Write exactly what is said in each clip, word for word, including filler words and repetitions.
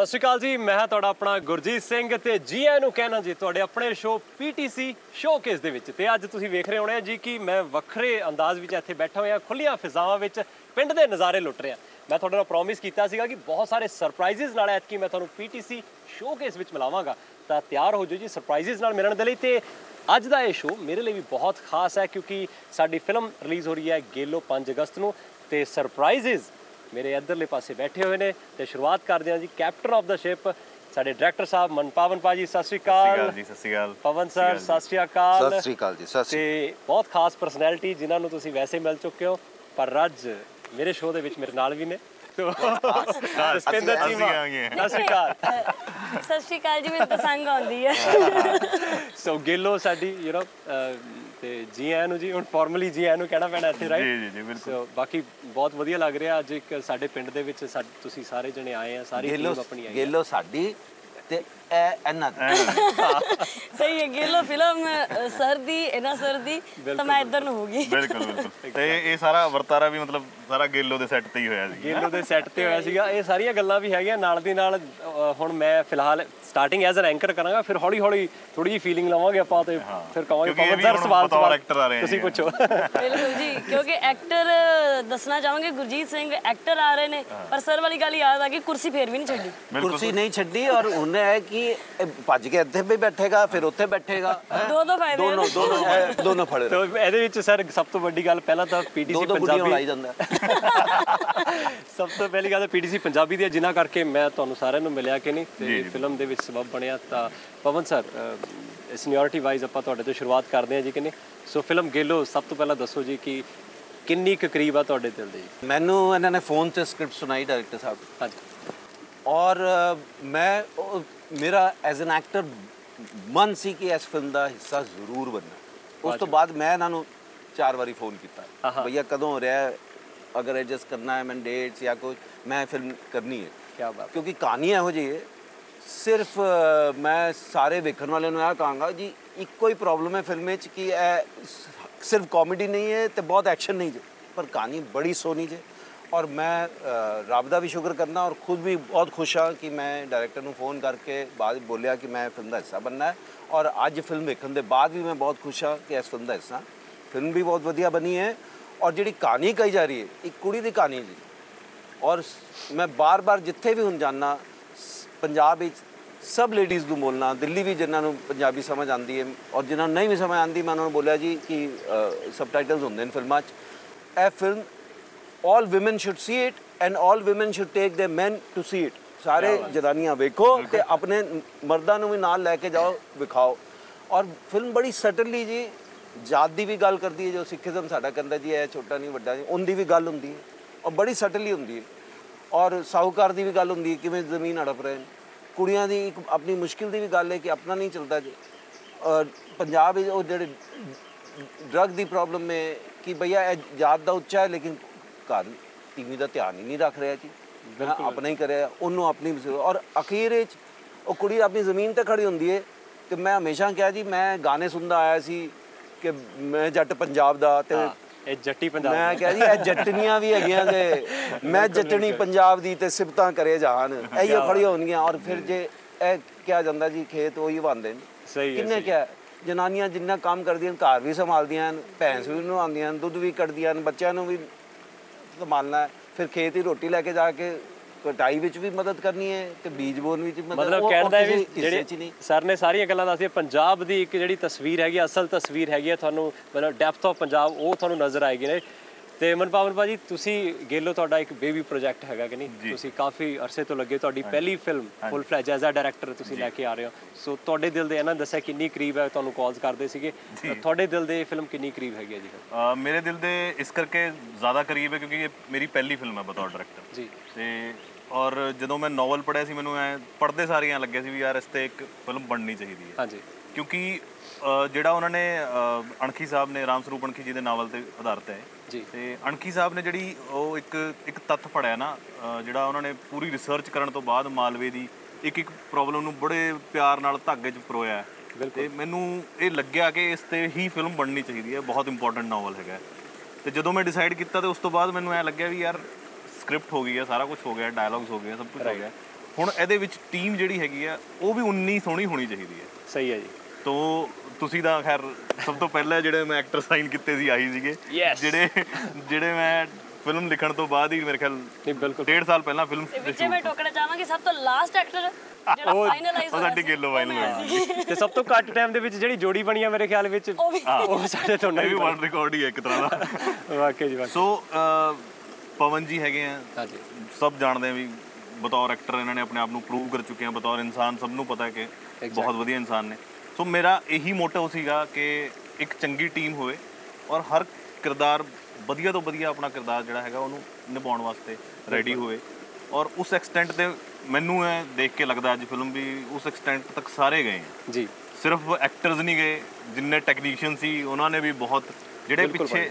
सत श्री अकाल जी, मैं तुहाडा अपना गुरजीत सिंह ते जी आइआं नूं कहना जी तुहाडे अपने शो पीटीसी शोकेस दे विच। ते अज तुसीं वेख रहे होणे जी कि मैं वखरे अंदाज विच इत्थे बैठा होया खुल्लियां फिजावां विच पिंड दे नज़ारे लुट रहा। मैं तुहाडे नाल प्रॉमिस कीता सीगा कि बहुत सारे सरप्राइजिज नाल ऐतकी मैं तुहानूं पीटीसी शोकेस विच मिलावांगा, तां तैयार हो जाओ जी सरप्राइजिज नाल मिलण दे लई। ते अज दा ये शो मेरे लिए भी बहुत खास है क्योंकि साडी फिल्म रिलीज़ हो रही है गेलो पाँच अगस्त नूं ते सरप्राइजिज मेरे इधरले पासे बैठे हुए ने। ते शुरुआत करते हैं जी कैप्टन ऑफ द शिप साडे डायरैक्टर साहब मनपावन भाजी, सत श्री अकाल जी। सत श्री अकाल पवन सर, सत श्री अकाल। सत श्री अकाल जी। सत श्री ते बहुत खास पर्सनैलिटी जिन्हां नूं तुसीं वैसे मिल चुके हो पर अज मेरे शो दे विच मेरे नाल भी ने। तो सपिंदर चीमा, सत श्री अकाल। सत श्री अकाल जी, मैं तो संग आउंदी है। सो गेलो साडी यू नो ਤੇ ਜੀ ਆਇਆਂ ਨੂੰ ਜੀ ਹੁਣ ਫਾਰਮਲੀ ਜੀ ਆਇਆਂ ਨੂੰ ਕਹਿਣਾ ਪੈਣਾ ਇੱਥੇ, ਰਾਈਟ? ਜੀ ਜੀ ਜੀ ਬਿਲਕੁਲ। ਸੋ ਬਾਕੀ ਬਹੁਤ ਵਧੀਆ ਲੱਗ ਰਿਹਾ ਅੱਜ ਇੱਕ ਸਾਡੇ ਪਿੰਡ ਦੇ ਵਿੱਚ ਤੁਸੀਂ ਸਾਰੇ ਜਣੇ ਆਏ ਆ, ਸਾਰੀ ਟੀਮ ਆਪਣੀ ਆਈ ਹੈ। ਗੇਲੋ ਸਾਡੀ ਤੇ ਇਹ ਇਹਨਾਂ ਸਹੀ ਹੈ। ਗੇਲੋ ਫਿਲਮ ਸਰ ਦੀ ਇਹਨਾਂ ਸਰ ਦੀ ਤਾਂ ਮੈਂ ਇੱਧਰ ਨੂੰ ਹੋ ਗਈ। ਬਿਲਕੁਲ ਬਿਲਕੁਲ। ਤੇ ਇਹ ਸਾਰਾ ਵਰਤਾਰਾ ਵੀ ਮਤਲਬ ਸਾਰਾ ਗੇਲੋ ਦੇ ਸੈੱਟ ਤੇ ਹੀ ਹੋਇਆ ਸੀ। ਗੇਲੋ ਦੇ ਸੈੱਟ ਤੇ ਹੋਇਆ ਸੀਗਾ। ਇਹ ਸਾਰੀਆਂ ਗੱਲਾਂ ਵੀ ਹੈਗੀਆਂ ਨਾਲ ਦੀ ਨਾਲ। ਹੁਣ ਮੈਂ ਫਿਲਹਾਲ ਸਟਾਰਟਿੰਗ ਐਜ਼ ਐਨ ਐਂਕਰ ਕਰਾਂਗਾ, ਫਿਰ ਹੌਲੀ ਹੌਲੀ ਥੋੜੀ ਜਿਹੀ ਫੀਲਿੰਗ ਲਵਾਂਗੇ ਆਪਾਂ ਤੇ ਫਿਰ ਕਹਾਂਗੇ ਪਵਨ ਸਰ ਸਵਾਲ ਤੁਸੀਂ ਪੁੱਛੋ। ਬਿਲਕੁਲ ਜੀ, ਕਿਉਂਕਿ ਐਕਟਰ ਦੱਸਣਾ ਚਾਹਾਂਗੇ ਗੁਰਜੀਤ ਸਿੰਘ ਐਕਟਰ ਆ ਰਹੇ ਨੇ, ਪਰ ਸਰ ਵਾਲੀ ਗੱਲ ਯਾਦ ਆ ਗਈ ਕੁਰਸੀ ਫੇਰ ਵੀ ਨਹੀਂ ਛੱਡੀ। ਕੁਰਸੀ ਨਹੀਂ ਛੱਡੀ ਔਰ ਉਹਨੇ ਹੈ ਕਿ ਭੱਜ ਕੇ ਇੱਥੇ ਵੀ ਬੈਠੇਗਾ ਫਿਰ ਉੱਥੇ ਬੈਠੇਗਾ। ਦੋ ਦੋ ਫਾਇਦੇ ਦੋਨੋਂ ਦੋਨੋਂ ਦੋਨੋਂ ਫੜੇ। ਤੇ ਇਹਦੇ ਵਿੱਚ ਸਰ ਸਭ ਤੋਂ ਵੱਡੀ ਗੱਲ ਪਹਿਲਾਂ ਤਾਂ ਪੀਟੀਸੀ ਪੰਜਾਬੀ ਲਾਈ ਜਾਂਦਾ। ਸਭ ਤੋਂ ਪਹਿਲੀ ਗੱਲ ਪੀਟੀਸੀ ਪੰਜਾਬੀ ਦੀ ਜਿਨ੍ਹਾਂ ਕਰਕੇ ਮੈਂ ਤੁਹਾਨੂੰ ਸਾਰਿਆਂ ਨੂੰ ਮਿਲਿਆ ਕਿ ਨਹੀਂ ਤੇ ਫਿਲਮ ਦੇ ਵਿੱਚ ਸਬਬ ਬਣਿਆ। ਤਾਂ ਪਵਨ ਸਰ ਸੀਨੀਅਰਿਟੀ ਵਾਈਜ਼ ਆਪਾਂ ਤੁਹਾਡੇ ਤੋਂ ਸ਼ੁਰੂਆਤ ਕਰਦੇ ਹਾਂ ਜੀ ਕਿ ਨਹੀਂ। ਸੋ ਫਿਲਮ ਗੇਲੋ ਸਭ ਤੋਂ ਪਹਿਲਾਂ ਦੱਸੋ ਜੀ ਕਿ ਕਿੰਨੀ ਕੁ ਕਰੀਬ ਆ ਤੁਹਾਡੇ ਦਿਲ ਦੇ ਜੀ? ਮੈਨੂੰ ਇਹਨਾਂ ਨੇ ਫੋਨ 'ਤੇ ਸਕ੍ਰਿਪਟ ਸੁਣਾਈ ਡਾਇਰੈਕਟਰ ਸਾਹਿਬ। ਹਾਂਜੀ। ਔਰ ਮੈਂ ਮੇਰਾ ਐਜ਼ ਐਨ ਐਕਟਰ ਮਨ ਸੀ ਕਿ ਇਸ ਫਿਲਮ ਦਾ ਹਿੱਸਾ ਜ਼ਰੂਰ ਬਣਨਾ। ਉਸ ਤੋਂ ਬਾਅਦ ਮੈਂ ਇਹਨਾਂ ਨੂੰ ਚਾਰ ਵਾਰੀ ਫੋਨ ਕੀਤਾ, ਭਈਆ ਕਦੋਂ ਹੋ ਰਿਹਾ, ਅਗਰ ਐਡਜਸਟ ਕਰਨਾ ਹੈ ਮੈਂ ਡੇਟਸ ਜਾਂ ਕੁਝ, ਮੈਂ ਫਿਲਮ ਕਰਨੀ ਹੈ। ਕਿਆ ਬਾਤ। ਕਿਉਂਕਿ ਕਹਾਣੀ ਇਹੋ ਜਿਹੀ ਹੈ, ਸਿਰਫ ਮੈਂ ਸਾਰੇ ਵੇਖਣ ਵਾਲਿਆਂ ਨੂੰ ਇਹ ਕਹਾਂਗਾ ਜੀ ਇੱਕੋ ਹੀ ਪ੍ਰੋਬਲਮ ਹੈ ਫਿਲਮ ਵਿੱਚ ਕਿ ਇਹ ਸਿਰਫ ਕਾਮੇਡੀ ਨਹੀਂ ਹੈ ਤੇ ਬਹੁਤ ਐਕਸ਼ਨ ਨਹੀਂ ਜੇ, ਪਰ ਕਹਾਣੀ ਬੜੀ ਸੋਹਣੀ ਜੇ। ਔਰ ਮੈਂ ਰੱਬ ਦਾ ਵੀ ਸ਼ੁਕਰ ਕਰਨਾ ਔਰ ਖੁਦ ਵੀ ਬਹੁਤ ਖੁਸ਼ ਹਾਂ ਕਿ ਮੈਂ ਡਾਇਰੈਕਟਰ ਨੂੰ ਫੋਨ ਕਰਕੇ ਬਾਅਦ ਬੋਲਿਆ ਕਿ ਮੈਂ ਫਿਲਮ ਦਾ ਹਿੱਸਾ ਬਣਨਾ ਹੈ। ਔਰ ਅੱਜ ਫਿਲਮ ਵੇਖਣ ਦੇ ਬਾਅਦ ਵੀ ਮੈਂ ਬਹੁਤ ਖੁਸ਼ ਹਾਂ ਕਿ ਇਸ ਫਿਲਮ ਦਾ ਹਿੱਸਾ। ਫਿਲਮ ਵੀ ਬਹੁਤ ਵਧੀਆ ਬਣੀ ਹੈ ਔਰ ਜਿਹੜੀ ਕਹਾਣੀ ਕਹੀ ਜਾ ਰਹੀ ਹੈ ਇੱਕ ਕੁੜੀ ਦੀ ਕਹਾਣੀ ਜੀ। ਔਰ ਮੈਂ ਬਾਰ ਬਾਰ ਜਿੱਥੇ ਵੀ ਹੁਣ ਜਾਂਦਾ ਪੰਜਾਬ ਵਿੱਚ ਸਭ ਲੇਡੀਜ਼ ਨੂੰ ਬੋਲਣਾ, ਦਿੱਲੀ ਵੀ ਜਿਨ੍ਹਾਂ ਨੂੰ ਪੰਜਾਬੀ ਸਮਝ ਆਉਂਦੀ ਹੈ ਔਰ ਜਿਨ੍ਹਾਂ ਨੂੰ ਨਹੀਂ ਵੀ ਸਮਝ ਆਉਂਦੀ ਮੈਂ ਉਹਨਾਂ ਨੂੰ ਬੋਲਿਆ ਜੀ ਕਿ ਸਬਟਾਈਟਲਸ ਹੁੰਦੇ ਨੇ ਫਿਲਮਾਂ 'ਚ। ਇਹ film all women should see it and all women should take their men to see it। ਸਾਰੇ ਜਨਾਨੀਆਂ ਵੇਖੋ ਤੇ ਆਪਣੇ ਮਰਦਾਂ ਨੂੰ ਵੀ ਨਾਲ ਲੈ ਕੇ ਜਾਓ, ਵਿਖਾਓ। ਔਰ ਫਿਲਮ ਬੜੀ ਸਟਨਲੀ ਜੀ ਜਾਤ ਦੀ ਵੀ ਗੱਲ ਕਰਦੀ ਹੈ, ਜੋ ਸਿੱਖੀਜ਼ਮ ਸਾਡਾ ਕਹਿੰਦਾ ਜੀ ਇਹ ਛੋਟਾ ਨਹੀਂ ਵੱਡਾ ਨਹੀਂ, ਉਹਦੀ ਵੀ ਗੱਲ ਹੁੰਦੀ ਹੈ ਔਰ ਬੜੀ ਸਟਨਲੀ ਹੁੰਦੀ ਹੈ। ਔਰ ਸਾਹੂਕਾਰ ਦੀ ਵੀ ਗੱਲ ਹੁੰਦੀ ਹੈ, ਕਿਵੇਂ ਜ਼ਮੀਨ ਹੜਪ ਰਹੇ ਨੇ। ਕੁੜੀਆਂ ਦੀ ਇੱਕ ਆਪਣੀ ਮੁਸ਼ਕਿਲ ਦੀ ਵੀ ਗੱਲ ਹੈ ਕਿ ਆਪਣਾ ਨਹੀਂ ਚੱਲਦਾ ਜੀ। ਔਰ ਪੰਜਾਬ ਵਿੱਚ ਉਹ ਜਿਹੜੇ ਡਰਗ ਦੀ ਪ੍ਰੋਬਲਮ ਹੈ ਕਿ ਭਈਆ ਇਹ ਜਾਤ ਦਾ ਉੱਚਾ ਹੈ ਲੇਕਿਨ ਘਰ ਟੀਵੀ ਦਾ ਧਿਆਨ ਹੀ ਨਹੀਂ ਰੱਖ ਰਿਹਾ ਜੀ, ਆਪਣਾ ਹੀ ਕਰਿਆ ਉਹਨੂੰ ਆਪਣੀ। ਔਰ ਅਖੀਰ ਵਿੱਚ ਉਹ ਕੁੜੀ ਆਪਣੀ ਜ਼ਮੀਨ 'ਤੇ ਖੜੀ ਹੁੰਦੀ ਹੈ। ਅਤੇ ਮੈਂ ਹਮੇਸ਼ਾ ਕਿਹਾ ਜੀ ਮੈਂ ਗਾਣੇ ਸੁਣਦਾ ਆਇਆ ਸੀ ਕਿ ਮੈਂ ਜੱਟ ਪੰਜਾਬ ਦਾ, ਅਤੇ ਇਹ ਜੱਟੀ ਪੰਜਾਬ ਮੈਂ ਕਿਹਾ ਜੀ ਇਹ ਜੱਟਨੀਆਂ ਵੀ ਹੈਗੀਆਂ ਤੇ ਮੈਂ ਜੱਟਣੀ ਪੰਜਾਬ ਦੀ ਅਤੇ ਸਿਫਤਾਂ ਕਰੇ ਜਾਣ, ਇਹੀਓ ਖੜੀਆਂ ਹੋਣਗੀਆਂ। ਔਰ ਫਿਰ ਜੇ ਇਹ ਕਿਹਾ ਜਾਂਦਾ ਜੀ ਖੇਤ ਉਹੀ ਬਣਦੇ ਨੇ। ਸਹੀ ਕਿੰਨੇ ਕਿਹਾ ਜਨਾਨੀਆਂ ਜਿੰਨਾ ਕੰਮ ਕਰਦੀਆਂ ਘਰ ਵੀ ਸੰਭਾਲਦੀਆਂ ਹਨ, ਭੈਂਸ ਵੀ ਨਹਾਉਂਦੀਆਂ ਹਨ, ਦੁੱਧ ਵੀ ਕੱਢਦੀਆਂ ਹਨ, ਬੱਚਿਆਂ ਨੂੰ ਵੀ ਸੰਭਾਲਣਾ ਹੈ, ਫਿਰ ਖੇਤ ਹੀ ਰੋਟੀ ਲੈ ਕੇ ਜਾ ਕੇ ਕਟਾਈ ਵਿੱਚ ਵੀ ਮਦਦ ਕਰਨੀ ਹੈ ਤੇ ਬੀਜ ਬੋਣ ਵਿੱਚ ਵੀ। ਮਤਲਬ ਕਹਿਣ ਦਾ ਵੀ ਜਿਹੜੇ ਸਰ ਨੇ ਸਾਰੀਆਂ ਗੱਲਾਂ ਦੱਸੀਆਂ, ਪੰਜਾਬ ਦੀ ਇੱਕ ਜਿਹੜੀ ਤਸਵੀਰ ਹੈਗੀ ਅਸਲ ਤਸਵੀਰ ਹੈਗੀ ਹੈ ਤੁਹਾਨੂੰ, ਮਤਲਬ ਡੈਪਥ ਆਫ ਪੰਜਾਬ ਉਹ ਤੁਹਾਨੂੰ ਨਜ਼ਰ ਆਏਗੀ ਨੇ। ਤੇ ਮਨਪਾਵਨ ਭਾਜੀ ਤੁਸੀਂ ਗੇਲੋ ਤੁਹਾਡਾ ਇੱਕ ਬੇਬੀ ਪ੍ਰੋਜੈਕਟ ਹੈਗਾ ਕਿ ਨਹੀਂ, ਤੁਸੀਂ ਕਾਫੀ ਅਰਸੇ ਤੋਂ ਲੱਗੇ, ਤੁਹਾਡੀ ਪਹਿਲੀ film full fledged as a director ਤੁਸੀਂ ਲੈ ਕੇ ਆ ਰਹੇ ਹੋ। ਸੋ ਤੁਹਾਡੇ ਦਿਲ ਦੇ ਇਹਨਾਂ ਦੱਸਿਆ ਕਿੰਨੀ ਕਰੀਬ ਹੈ, ਤੁਹਾਨੂੰ ਕਾਲਸ ਕਰਦੇ ਸੀਗੇ, ਤੁਹਾਡੇ ਦਿਲ ਦੇ ਫਿਲਮ ਕਿੰਨੀ ਕਰੀਬ ਹੈਗੀ ਹੈ ਜੀ? ਮੇਰੇ ਦਿਲ ਦੇ ਇਸ ਕਰਕੇ ਜ਼ਿਆਦਾ ਕਰੀਬ ਹੈ ਕਿਉਂਕਿ ਇਹ ਮੇਰੀ ਪਹਿਲੀ ਫਿਲਮ ਹੈ ਬਤੌਰ ਡਾਇਰੈਕਟਰ ਜੀ। ਤੇ ਔਰ ਜਦੋਂ ਮੈਂ ਨਾਵਲ ਪੜ੍ਹਿਆ ਸੀ ਮੈਨੂੰ ਐ ਪੜ੍ਹਦੇ ਸਾਰੀਆਂ ਲੱਗਿਆ ਸੀ ਵੀ ਯਾਰ ਇਸ 'ਤੇ ਇੱਕ ਫਿਲਮ ਬਣਨੀ ਚਾਹੀਦੀ ਹੈ। ਹਾਂਜੀ। ਕਿਉਂਕਿ ਜਿਹੜਾ ਉਹਨਾਂ ਨੇ ਅਣਖੀ ਸਾਹਿਬ ਨੇ, ਰਾਮ ਸਰੂਪ ਅਣਖੀ ਜੀ ਦੇ ਨਾਵਲ 'ਤੇ ਆਧਾਰਿਤ ਹੈ ਜੀ। ਤੇ ਅਣਖੀ ਸਾਹਿਬ ਨੇ ਜਿਹੜੀ ਉਹ ਇੱਕ ਇੱਕ ਤੱਥ ਫੜਿਆ ਨਾ, ਜਿਹੜਾ ਉਹਨਾਂ ਨੇ ਪੂਰੀ ਰਿਸਰਚ ਕਰਨ ਤੋਂ ਬਾਅਦ ਮਾਲਵੇ ਦੀ ਇੱਕ ਇੱਕ ਪ੍ਰੋਬਲਮ ਨੂੰ ਬੜੇ ਪਿਆਰ ਨਾਲ ਧਾਗੇ 'ਚ ਪਰੋਇਆ। ਤੇ ਮੈਨੂੰ ਇਹ ਲੱਗਿਆ ਕਿ ਇਸ 'ਤੇ ਹੀ ਫਿਲਮ ਬਣਨੀ ਚਾਹੀਦੀ ਹੈ, ਬਹੁਤ ਇੰਪੋਰਟੈਂਟ ਨਾਵਲ ਹੈਗਾ। ਤੇ ਜਦੋਂ ਮੈਂ ਡਿਸਾਈਡ ਕੀਤਾ ਤੇ ਉਸ ਤੋਂ ਬਾਅਦ ਮੈਨੂੰ ਐਂ ਲੱਗਿਆ ਵੀ ਯਾਰ ਸਕ੍ਰਿਪਟ ਹੋ ਗਈ ਹੈ, ਸਾਰਾ ਕੁਛ ਹੋ ਗਿਆ, ਡਾਇਲੌਗਸ ਹੋ ਗਏ, ਸਭ ਕੁਛ ਹੋ ਗਿਆ, ਹੁਣ ਇਹਦੇ ਵਿੱਚ ਟੀਮ ਜਿਹੜੀ ਹੈਗੀ ਆ ਉਹ ਵੀ ਉਨੀ ਸੋਹਣੀ ਹੋਣੀ ਚਾਹੀਦੀ ਹੈ। ਸਹੀ ਹੈ ਜੀ। ਤੋ ਤੁਸੀਂ ਤਾਂ ਖੈਰ ਸਭ ਤੋਂ ਪਹਿਲਾਂ ਜਿਹੜੇ ਮੈਂ ਐਕਟਰ ਸਾਈਨ ਕੀਤੇ ਸੀ ਆਹੀ ਸੀਗੇ, ਜਿਹੜੇ ਜਿਹੜੇ ਮੈਂ ਫਿਲਮ ਲਿਖਣ ਤੋਂ ਬਾਅਦ ਹੀ ਮੇਰੇ ਖਿਆਲ ਨਹੀਂ ਬਿਲਕੁਲ ਡੇਢ ਸਾਲ ਪਹਿਲਾਂ ਫਿਲਮ ਵਿੱਚੇ ਮੈਂ ਟੋਕਣਾ ਚਾਹਾਂਗੀ ਸਭ ਤੋਂ ਲਾਸਟ ਐਕਟਰ ਜਿਹੜਾ ਫਾਈਨਲਾਈਜ਼ ਉਹ ਸਾਡੀ ਗਿੱਲੋ ਵਾਇਲ ਤੇ ਸਭ ਤੋਂ ਘੱਟ ਟਾਈਮ ਦੇ ਵਿੱਚ ਜਿਹੜੀ ਜੋੜੀ ਬਣੀ ਆ ਮੇਰੇ ਖਿਆਲ ਵਿੱਚ ਉਹ ਸਾਡੇ ਤੋਂ ਨਹੀਂ, ਵਰਲਡ ਰਿਕਾਰਡ ਹੀ ਹੈ ਇੱਕ ਤਰ੍ਹਾਂ ਦਾ। ਵਾਕਈ ਜੀ। ਸੋ ਪਵਨ ਜੀ ਹੈਗੇ ਆ, ਹਾਂਜੀ, ਸਭ ਜਾਣਦੇ ਆ ਵੀ ਬਤੌਰ ਐਕਟਰ ਇਹਨਾਂ ਨੇ ਆਪਣੇ ਆਪ ਨੂੰ ਪ੍ਰੂਵ ਕਰ ਚੁੱਕੇ ਆ, ਬਤੌਰ ਇਨਸਾਨ ਸਭ ਨੂੰ ਪਤਾ ਹੈ ਕਿ ਬਹੁਤ ਵਧੀਆ ਇਨਸਾਨ ਨੇ। ਸੋ ਮੇਰਾ ਇਹੀ ਮੋਟਿਵ ਸੀਗਾ ਕਿ ਇੱਕ ਚੰਗੀ ਟੀਮ ਹੋਵੇ ਔਰ ਹਰ ਕਿਰਦਾਰ ਵਧੀਆ ਤੋਂ ਵਧੀਆ ਆਪਣਾ ਕਿਰਦਾਰ ਜਿਹੜਾ ਹੈਗਾ ਉਹਨੂੰ ਨਿਭਾਉਣ ਵਾਸਤੇ ਰੈਡੀ ਹੋਵੇ। ਔਰ ਉਸ ਐਕਸਟੈਂਟ ਤੇ ਮੈਨੂੰ ਇਹ ਦੇਖ ਕੇ ਲੱਗਦਾ ਅੱਜ ਫਿਲਮ ਵੀ ਉਸ ਐਕਸਟੈਂਟ ਤੱਕ ਸਾਰੇ ਗਏ ਜੀ। ਸਿਰਫ ਐਕਟਰਸ ਨਹੀਂ ਗਏ, ਜਿੰਨੇ ਟੈਕਨੀਸ਼ੀਅਨ ਸੀ ਉਹਨਾਂ ਨੇ ਵੀ ਬਹੁਤ, ਜਿਹੜੇ ਪਿੱਛੇ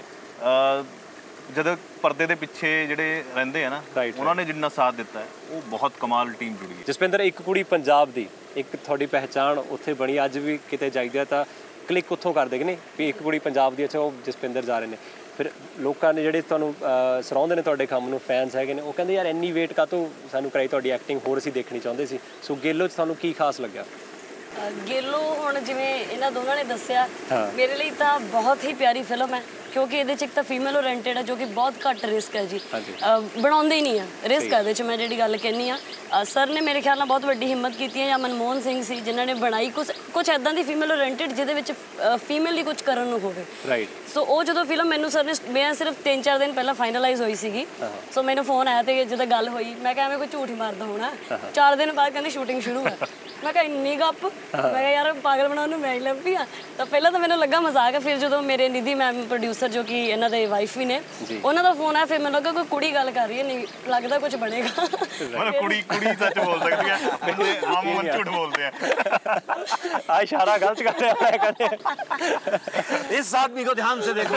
ਜਦੋਂ ਪਰਦੇ ਦੇ ਪਿੱਛੇ ਜਿਹੜੇ ਰਹਿੰਦੇ ਆ ਨਾ ਉਹਨਾਂ ਨੇ ਜਿੰਨਾ ਸਾਥ ਦਿੱਤਾ ਹੈ ਉਹ ਬਹੁਤ ਕਮਾਲ ਟੀਮ ਜੁੜੀ ਹੈ। ਜਸਪਿੰਦਰ, ਇੱਕ ਕੁੜੀ ਪੰਜਾਬ ਦੀ, ਇੱਕ ਤੁਹਾਡੀ ਪਹਿਚਾਣ ਉੱਥੇ ਬਣੀ, ਅੱਜ ਵੀ ਕਿਤੇ ਜਾਈਦਾ ਤਾਂ ਕਲਿੱਕ ਉੱਥੋਂ ਕਰਦੇ ਕਿ ਨਹੀਂ ਵੀ ਇੱਕ ਕੁੜੀ ਪੰਜਾਬ ਦੀ, ਅੱਛਾ ਉਹ ਜਸਪਿੰਦਰ ਜਾ ਰਹੇ ਨੇ। ਫਿਰ ਲੋਕਾਂ ਨੇ ਜਿਹੜੇ ਤੁਹਾਨੂੰ ਸਰਾਉਂਦੇ ਨੇ ਤੁਹਾਡੇ ਕੰਮ ਨੂੰ, ਫੈਨਸ ਹੈਗੇ ਨੇ, ਉਹ ਕਹਿੰਦੇ ਯਾਰ ਇੰਨੀ ਵੇਟ ਕਾਹਤੋਂ ਸਾਨੂੰ ਕਰਾਈ, ਤੁਹਾਡੀ ਐਕਟਿੰਗ ਹੋਰ ਅਸੀਂ ਦੇਖਣੀ ਚਾਹੁੰਦੇ ਸੀ। ਸੋ ਗੇਲੋ 'ਚ ਤੁਹਾਨੂੰ ਕੀ ਖਾਸ ਲੱਗਿਆ? ਗੇਲੋ ਹੁਣ ਜਿਵੇਂ ਇਹਨਾਂ ਦੋਨਾਂ ਨੇ ਦੱਸਿਆ, ਮੇਰੇ ਲਈ ਤਾਂ ਬਹੁਤ ਹੀ ਪਿਆਰੀ ਫਿਲਮ ਹੈ ਕਿਉਂਕਿ ਇਹਦੇ 'ਚ ਇੱਕ ਤਾਂ ਫੀਮੇਲ ਓਰੀਐਂਟਡ ਹੈ ਜੋ ਕਿ ਬਹੁਤ ਘੱਟ ਰਿਸਕ ਹੈ ਜੀ, ਬਣਾਉਂਦੇ ਹੀ ਨਹੀਂ ਆ ਰਿਸਕ ਇਹਦੇ 'ਚ। ਮੈਂ ਜਿਹੜੀ ਗੱਲ ਕਹਿੰਦੀ ਆ, ਸਰ ਨੇ ਮੇਰੇ ਖਿਆਲ ਨਾਲ ਬਹੁਤ ਵੱਡੀ ਹਿੰਮਤ ਕੀਤੀ ਹੈ, ਜਾਂ ਮਨਮੋਹਨ ਸਿੰਘ ਸੀ ਜਿਨ੍ਹਾਂ ਨੇ ਬਣਾਈ ਕੁਛ ਕੁਛ ਇੱਦਾਂ ਦੀ ਫੀਮੇਲ ਓਰੀਐਂਟਡ ਜਿਹਦੇ ਵਿੱਚ ਫੀਮੇਲ ਲਈ ਕੁਝ ਕਰਨ ਨੂੰ ਹੋਵੇ। ਰਾਈਟ। ਸੋ ਉਹ ਜਦੋਂ ਫਿਲਮ ਮੈਨੂੰ ਸਰ ਨੇ, ਮੈਂ ਸਿਰਫ ਤਿੰਨ ਚਾਰ ਦਿਨ ਪਹਿਲਾਂ ਫਾਈਨਲਾਈਜ਼ ਹੋਈ ਸੀਗੀ, ਸੋ ਮੈਨੂੰ ਫੋਨ ਆਇਆ ਤੇ ਜਦੋਂ ਗੱਲ ਹੋਈ ਮੈਂ ਕਿਹਾ ਐਵੇਂ ਕੋਈ ਝੂਠ ਹੀ ਮਾਰਦਾ ਹੋਣਾ, ਚਾਰ ਦਿਨ ਬਾਅਦ ਕਹਿੰਦੇ ਸ਼ੂਟਿੰਗ ਸ਼ੁਰੂ ਹੈ। ਮੈਂ ਕਿਹਾ ਇੰਨੀ ਗੱਪ, ਮੈਂ ਕਿਹਾ ਯਾਰ ਪਾਗਲ ਬਣਾਉਣ ਨੂੰ ਮੈਂ ਹੀ ਲੱਭੀ ਆ। ਤਾਂ ਪਹਿਲਾਂ ਤਾਂ ਮੈਨੂੰ ਲੱਗਾ ਮਜ਼ਾਕ ਹੈ, ਫਿਰ ਜਦੋਂ ਮੇਰੇ ਨਿਧੀ ਮੈਮ ਪ੍ਰੋਡਿਊਸਰ ਜੋ ਕਿ ਇਹਨਾਂ ਦੇ ਵਾਈਫ ਵੀ ਨੇ, ਉਹਨਾਂ ਦਾ ਫੋਨ ਆਇਆ, ਫਿਰ ਮੈਨੂੰ ਲੱਗਾ ਕੋਈ ਕੁੜੀ ਗੱਲ ਕਰ ਰਹੀ ਹੈ, ਨਹੀਂ ਲੱਗਦਾ ਕੁਝ ਬਣੇਗਾ। ਮਤਲਬ ਕੁੜੀ ਕੁੜੀ ਸੱਚ ਬੋਲ ਸਕਦੀ ਹੈ, ਬੰਦੇ ਆਮ ਮਨ ਝੂਠ ਬੋਲਦੇ ਆ। ਆ ਇਸ਼ਾਰਾ ਗਲਤ ਕਰ ਰਿਹਾ ਹੈ ਕਹਿੰਦੇ, ਇਸ ਆਦਮੀ ਕੋ ਧਿਆਨ ਸੇ ਦੇਖੋ।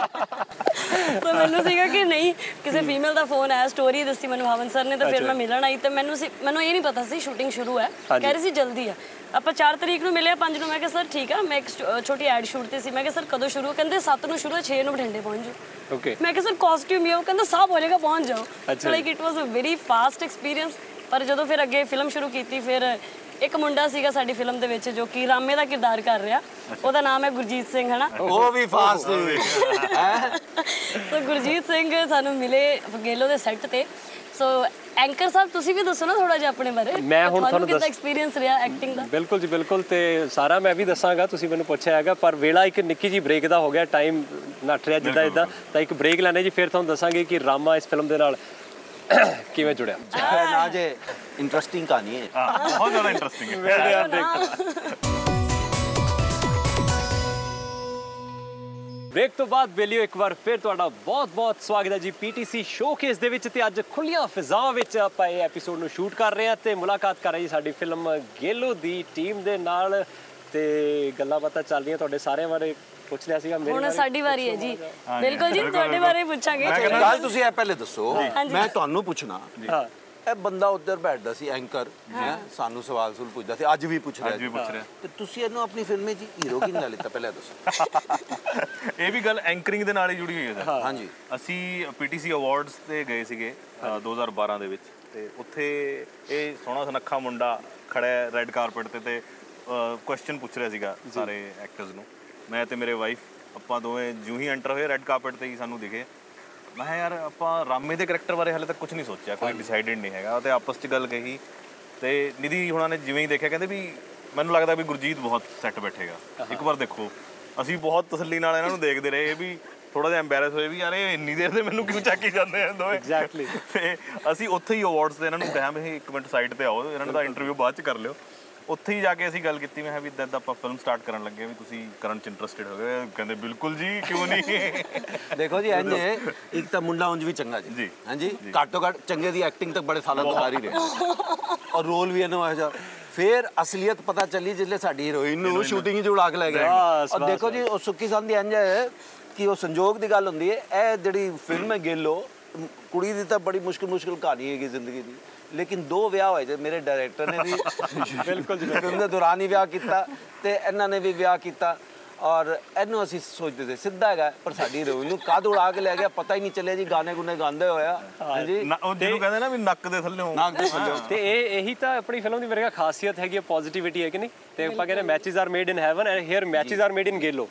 ਤਾਂ ਮੈਨੂੰ ਸੀਗਾ ਕਿ ਨਹੀਂ, ਕਿਸੇ ਫੀਮੇਲ ਦਾ ਫੋਨ ਆਇਆ, ਸਟੋਰੀ ਦੱਸੀ ਮੈਨੂੰ ਹਵਨ ਸਰ ਨੇ, ਤਾਂ ਫਿਰ ਮੈਂ ਮਿਲਣ ਆਈ। ਤਾਂ ਮੈਨੂੰ ਸੀ ਮੈਨੂੰ ਇਹ ਨਹੀਂ ਪਤਾ ਸੀ ਸ਼ੂਟਿੰਗ ਸ਼ੁਰੂ ਹੈ, ਕਹਿ ਰਹੀ ਸੀ ਜਲਦੀ ਆ। ਆਪਾਂ ਚਾਰ ਤਰੀਕ ਨੂੰ ਮਿਲੇ, ਪੰਜ ਨੂੰ। ਮੈਂ ਕਿਹਾ ਸਰ ਠੀਕ ਆ, ਮੈਂ ਇੱਕ ਛੋਟੀ ਐਡ ਸ਼ੂਟ ਤੇ ਸੀ। ਮੈਂ ਕਿਹਾ ਸਰ ਕਦੋਂ ਸ਼ੁਰੂ? ਕਹਿੰਦੇ ਸੱਤ ਨੂੰ ਸ਼ੁਰੂ ਹੈ, ਛੇ ਨੂੰ ਬਠਿੰਡੇ ਪਹੁੰਚ ਜਾਓ। ਓਕੇ। ਮੈਂ ਕਿਹਾ ਸਰ ਕਾਸਟਿਊਮ ਹੀ ਆ? ਉਹ ਕਹਿੰਦਾ ਸਭ ਹੋ ਜਾਏਗਾ, ਪਹੁੰਚ ਜਾਓ। So like it was a very fast experience. ਪਰ ਜਦੋਂ ਫਿਰ ਅੱਗੇ ਫਿਲਮ ਸ਼ੁਰੂ ਕੀਤੀ, ਫਿਰ ਇੱਕ ਮੁੰਡਾ ਸੀਗਾ ਸਾਡੀ ਫਿਲਮ ਦੇ ਵਿੱਚ ਜੋ ਕਿ ਰਾਮੇ ਦਾ ਕਿਰਦਾਰ ਕਰ ਰਿਹਾ, ਉਹਦਾ ਨਾਮ ਹੈ ਗੁਰਜੀਤ ਸਿੰਘ, ਹੈ ਨਾ? ਉਹ ਵੀ ਫਾਸਟ ਹੈ। ਸੋ ਗੁਰਜੀਤ ਸਿੰਘ ਸਾਨੂੰ ਮਿਲੇ ਗੇਲੋ ਦੇ ਸੈੱਟ ਤੇ। ਸੋ ਐਂਕਰ ਸਾਹਿਬ ਤੁਸੀਂ ਵੀ ਦੱਸੋ ਨਾ ਥੋੜਾ ਜਿਹਾ ਆਪਣੇ ਬਾਰੇ, ਮੈਂ ਹੁਣ ਤੁਹਾਨੂੰ ਕਿੰਨਾ ਐਕਸਪੀਰੀਅੰਸ ਰਿਹਾ ਐਕਟਿੰਗ ਦਾ? ਬਿਲਕੁਲ ਜੀ ਬਿਲਕੁਲ, ਤੇ ਸਾਰਾ ਮੈਂ ਵੀ ਦੱਸਾਂਗਾ, ਤੁਸੀਂ ਮੈਨੂੰ ਪੁੱਛਿਆ ਹੈਗਾ, ਪਰ ਵੇਲਾ ਇੱਕ ਨਿੱਕੀ ਜੀ ਬ੍ਰੇਕ ਦਾ ਹੋ ਗਿਆ, ਟਾਈਮ ਨੱਠ ਰਿਹਾ ਜਿੱਦਾਂ ਇੱਦਾਂ, ਤਾਂ ਇੱਕ ਬ੍ਰੇਕ ਲੈਣੇ ਜੀ, ਫਿਰ ਤੁਹਾਨੂੰ ਦੱਸਾਂਗੇ ਕਿ ਰਾਮਾ ਇਸ ਫਿਲਮ ਦੇ ਨਾਲ ਕਿਵੇਂ ਜੁੜਿਆ। ਨਾ ਜੇ ਇੰਟਰਸਟਿੰਗ ਕਹਾਣੀ ਹੈ, ਬਹੁਤ ਜ਼ਿਆਦਾ ਇੰਟਰਸਟਿੰਗ ਹੈ। ਬ੍ਰੇਕ ਤੋਂ ਬਾਅਦ ਬੇਲੀਓ ਇੱਕ ਵਾਰ ਫਿਰ ਤੁਹਾਡਾ ਬਹੁਤ-ਬਹੁਤ ਸਵਾਗਤ ਹੈ ਜੀ ਪੀਟੀਸੀ ਸ਼ੋਕੇਸ ਦੇ ਵਿੱਚ। ਤੇ ਅੱਜ ਖੁੱਲੀਆਂ ਫਿਜ਼ਾਵਾਂ ਵਿੱਚ ਆਪਾਂ ਇਹ ਐਪੀਸੋਡ ਨੂੰ ਸ਼ੂਟ ਕਰ ਰਹੇ ਹਾਂ ਤੇ ਮੁਲਾਕਾਤ ਕਰ ਰਹੇ ਜੀ ਸਾਡੀ ਫਿਲਮ ਗੇਲੋ ਦੀ ਟੀਮ ਦੇ ਨਾਲ, ਤੇ ਗੱਲਾਂ ਬਾਤਾਂ ਚੱਲ ਰਹੀਆਂ। ਤੁਹਾਡੇ ਸਾਰਿਆਂ ਬਾਰੇ ਪੁੱਛ ਲਿਆ ਸੀਗਾ, ਹੁਣ ਸਾਡੀ ਵਾਰੀ ਹੈ ਜੀ। ਬਿਲਕੁਲ ਜੀ, ਤੁਹਾਡੇ ਬਾਰੇ ਪੁੱਛਾਂਗੇ। ਗੱਲ ਤੁਸੀਂ ਇਹ ਪਹਿਲੇ ਦੱਸੋ, ਮੈਂ ਤੁਹਾਨੂੰ ਪੁੱਛਣਾ। ਹਾਂ, ਇਹ ਬੰਦਾ ਉੱਧਰ ਬੈਠਦਾ ਸੀ ਐਂਕਰ, ਹੈ ਸਾਨੂੰ ਸਵਾਲ ਸੁਲ ਪੁੱਛਦਾ ਸੀ, ਅੱਜ ਵੀ ਪੁੱਛ ਰਿਹਾ ਵੀ ਪੁੱਛ ਰਿਹਾ ਤੇ ਤੁਸੀਂ ਇਹਨੂੰ ਆਪਣੀ ਫਿਲਮ ਵਿੱਚ ਹੀਰੋ ਕਿਉਂ ਲੈ ਲਿੱਤਾ, ਪਹਿਲਾਂ ਦੱਸੋ। ਇਹ ਵੀ ਗੱਲ ਐਂਕਰਿੰਗ ਦੇ ਨਾਲ ਹੀ ਜੁੜੀ ਹੋਈ ਹੈ। ਹਾਂਜੀ, ਅਸੀਂ ਪੀਟੀਸੀ ਅਵਾਰਡਸ ਤੇ ਗਏ ਸੀਗੇ ਦੋ ਹਜ਼ਾਰ ਬਾਰਾਂ ਦੇ ਵਿੱਚ, ਤੇ ਉੱਥੇ ਇਹ ਸੋਹਣਾ ਸੁਨੱਖਾ ਮੁੰਡਾ ਖੜਾ ਰੈੱਡ ਕਾਰਪੇਟ ਤੇ ਤੇ ਕੁਐਸਚਨ ਪੁੱਛ ਰਿਹਾ ਸੀਗਾ ਸਾਰੇ ਐਕਟਰਸ ਨੂੰ। ਮੈਂ ਤੇ ਮੇਰੇ ਵਾਈਫ ਆਪਾਂ ਦੋਵੇਂ ਜਿਉਂ ਹੀ ਐਂਟਰ ਹੋਏ ਰੈੱਡ ਕਾਰਪੇਟ ਤੇ ਹੀ ਸਾਨੂੰ ਦਿਖੇ। ਮੈਂ ਕਿਹਾ ਯਾਰ ਆਪਾਂ ਰਾਮੇ ਦੇ ਕਰੈਕਟਰ ਬਾਰੇ ਹਾਲੇ ਤੱਕ ਕੁਝ ਨਹੀਂ ਸੋਚਿਆ, ਕੋਈ ਡਿਸਾਈਡਡ ਨਹੀਂ ਹੈਗਾ। ਤੇ ਆਪਸ 'ਚ ਗੱਲ ਕਹੀ ਤੇ ਨਿਧੀ ਹੁਣਾਂ ਨੇ ਜਿਵੇਂ ਹੀ ਦੇਖਿਆ ਕਹਿੰਦੇ ਵੀ ਮੈਨੂੰ ਲੱਗਦਾ ਵੀ ਗੁਰਜੀਤ ਬਹੁਤ ਸੈੱਟ ਬੈਠੇਗਾ, ਇੱਕ ਵਾਰ ਦੇਖੋ। ਅਸੀਂ ਬਹੁਤ ਤਸੱਲੀ ਨਾਲ ਇਹਨਾਂ ਨੂੰ ਦੇਖਦੇ ਰਹੇ, ਇਹ ਵੀ ਥੋੜਾ ਜਿਹਾ ਐਂਬੈਰਸ ਹੋਏ ਵੀ ਯਾਰ ਇਹ ਇੰਨੀ ਦੇਰ ਦੇ ਮੈਨੂੰ ਕਿਉਂ ਚੱਕੀ ਜਾਂਦੇ ਆ ਦੋਵੇਂ। ਐਗਜ਼ੈਕਟਲੀ। ਤੇ ਅਸੀਂ ਉੱਥੇ ਹੀ ਅਵਾਰਡਸ ਤੇ ਇਹਨਾਂ ਨੂੰ ਕਿਹਾ ਵੀ ਇੱਕ ਮਿੰਟ ਸਾਈਡ ਤੇ ਆਓ, ਇਹਨਾਂ ਦਾ ਇੰਟਰਵਿਊ ਬਾਅਦ 'ਚ ਕਰ ਲਿਓ। ਉੱਥੇ ਹੀ ਜਾ ਕੇ ਅਸੀਂ ਗੱਲ ਕੀਤੀ। ਮੈਂ ਕਿਹਾ ਵੀ ਇੱਦਾਂ ਇੱਦਾਂ ਆਪਾਂ ਫਿਲਮ ਸਟਾਰਟ ਕਰਨ ਲੱਗੇ, ਵੀ ਤੁਸੀਂ ਕਰਨ 'ਚ ਇੰਟਰਸਟਿਡ ਹੋ ਗਏ? ਕਹਿੰਦੇ ਬਿਲਕੁਲ ਜੀ, ਕਿਉਂ ਨਹੀਂ। ਦੇਖੋ ਜੀ ਇੰਝ ਇੱਕ ਤਾਂ ਮੁੰਡਾ ਉਂਝ ਵੀ ਚੰਗਾ ਜੀ, ਹਾਂਜੀ, ਘੱਟ ਤੋਂ ਘੱਟ ਚੰਗੇ ਦੀ ਐਕਟਿੰਗ ਤੱਕ ਬੜੇ ਸਾਲਾਂ ਤੋਂ ਕਰ ਹੀ ਰਿਹਾ, ਔਰ ਰੋਲ ਵੀ ਇਹਨੂੰ ਇਹੋ ਜਿਹਾ। ਫਿਰ ਅਸਲੀਅਤ ਪਤਾ ਚੱਲੀ ਜਿਸਲੇ ਸਾਡੀ ਹੀਰੋਇਨ ਨੂੰ ਸ਼ੂਟਿੰਗ 'ਚ ਉਡਾ ਕੇ ਲੈ ਗਏ। ਔਰ ਦੇਖੋ ਜੀ ਉਹ ਸੁੱਕੀ ਸੰਦ ਦੀ ਇੰਝ ਹੈ ਕਿ ਉਹ ਸੰਜੋਗ ਦੀ ਗੱਲ ਹੁੰਦੀ ਹੈ। ਇਹ ਜਿਹੜੀ ਫਿਲਮ ਹੈ ਗੇਲੋ, ਕੁੜੀ ਦੀ ਤਾਂ ਬੜੀ ਮੁਸ਼ਕਿਲ ਮੁਸ਼ਕਿਲ ਕਹਾਣੀ ਹੈਗੀ ਜ਼ਿੰਦਗੀ ਦੀ, ਲੇਕਿਨ ਦੋ ਵਿਆਹ ਹੋਏ ਜੇ ਮੇਰੇ ਡਾਇਰੈਕਟਰ ਨੇ ਵੀ ਬਿਲਕੁਲ ਫਿਲਮ ਦੇ ਦੌਰਾਨ ਹੀ ਵਿਆਹ ਕੀਤਾ ਤੇ ਇਹਨਾਂ ਨੇ ਵੀ ਵਿਆਹ ਕੀਤਾ। ਔਰ ਇਹਨੂੰ ਅਸੀਂ ਸੋਚਦੇ ਸੀ ਸਿੱਧਾ ਹੈਗਾ ਪਰ ਸਾਡੀ ਰੋਜ਼ ਨੂੰ ਕਾਦ ਉਡਾ ਕੇ ਲੈ ਗਿਆ ਪਤਾ ਹੀ ਨਹੀਂ ਚੱਲਿਆ ਜੀ ਗਾਣੇ ਗੁਣੇ ਗਾਉਂਦੇ ਹੋਇਆ ਹਾਂਜੀ ਉਹ ਜਿਹਨੂੰ ਕਹਿੰਦੇ ਨਾ ਵੀ ਨੱਕ ਦੇ ਥੱਲੇ ਨਾਕ ਦੇ ਥੱਲੇ ਤੇ ਇਹ ਇਹੀ ਤਾਂ ਆਪਣੀ ਫਿਲਮ ਦੀ ਮੇਰੇ ਖਾਸੀਅਤ ਹੈਗੀ ਹੈ ਪੋਜ਼ਿਟਿਵਿਟੀ ਹੈ ਕਿ ਨਹੀਂ ਤੇ ਆਪਾਂ ਕਹਿੰਦੇ matches are made in heaven and here matches are made in Gelo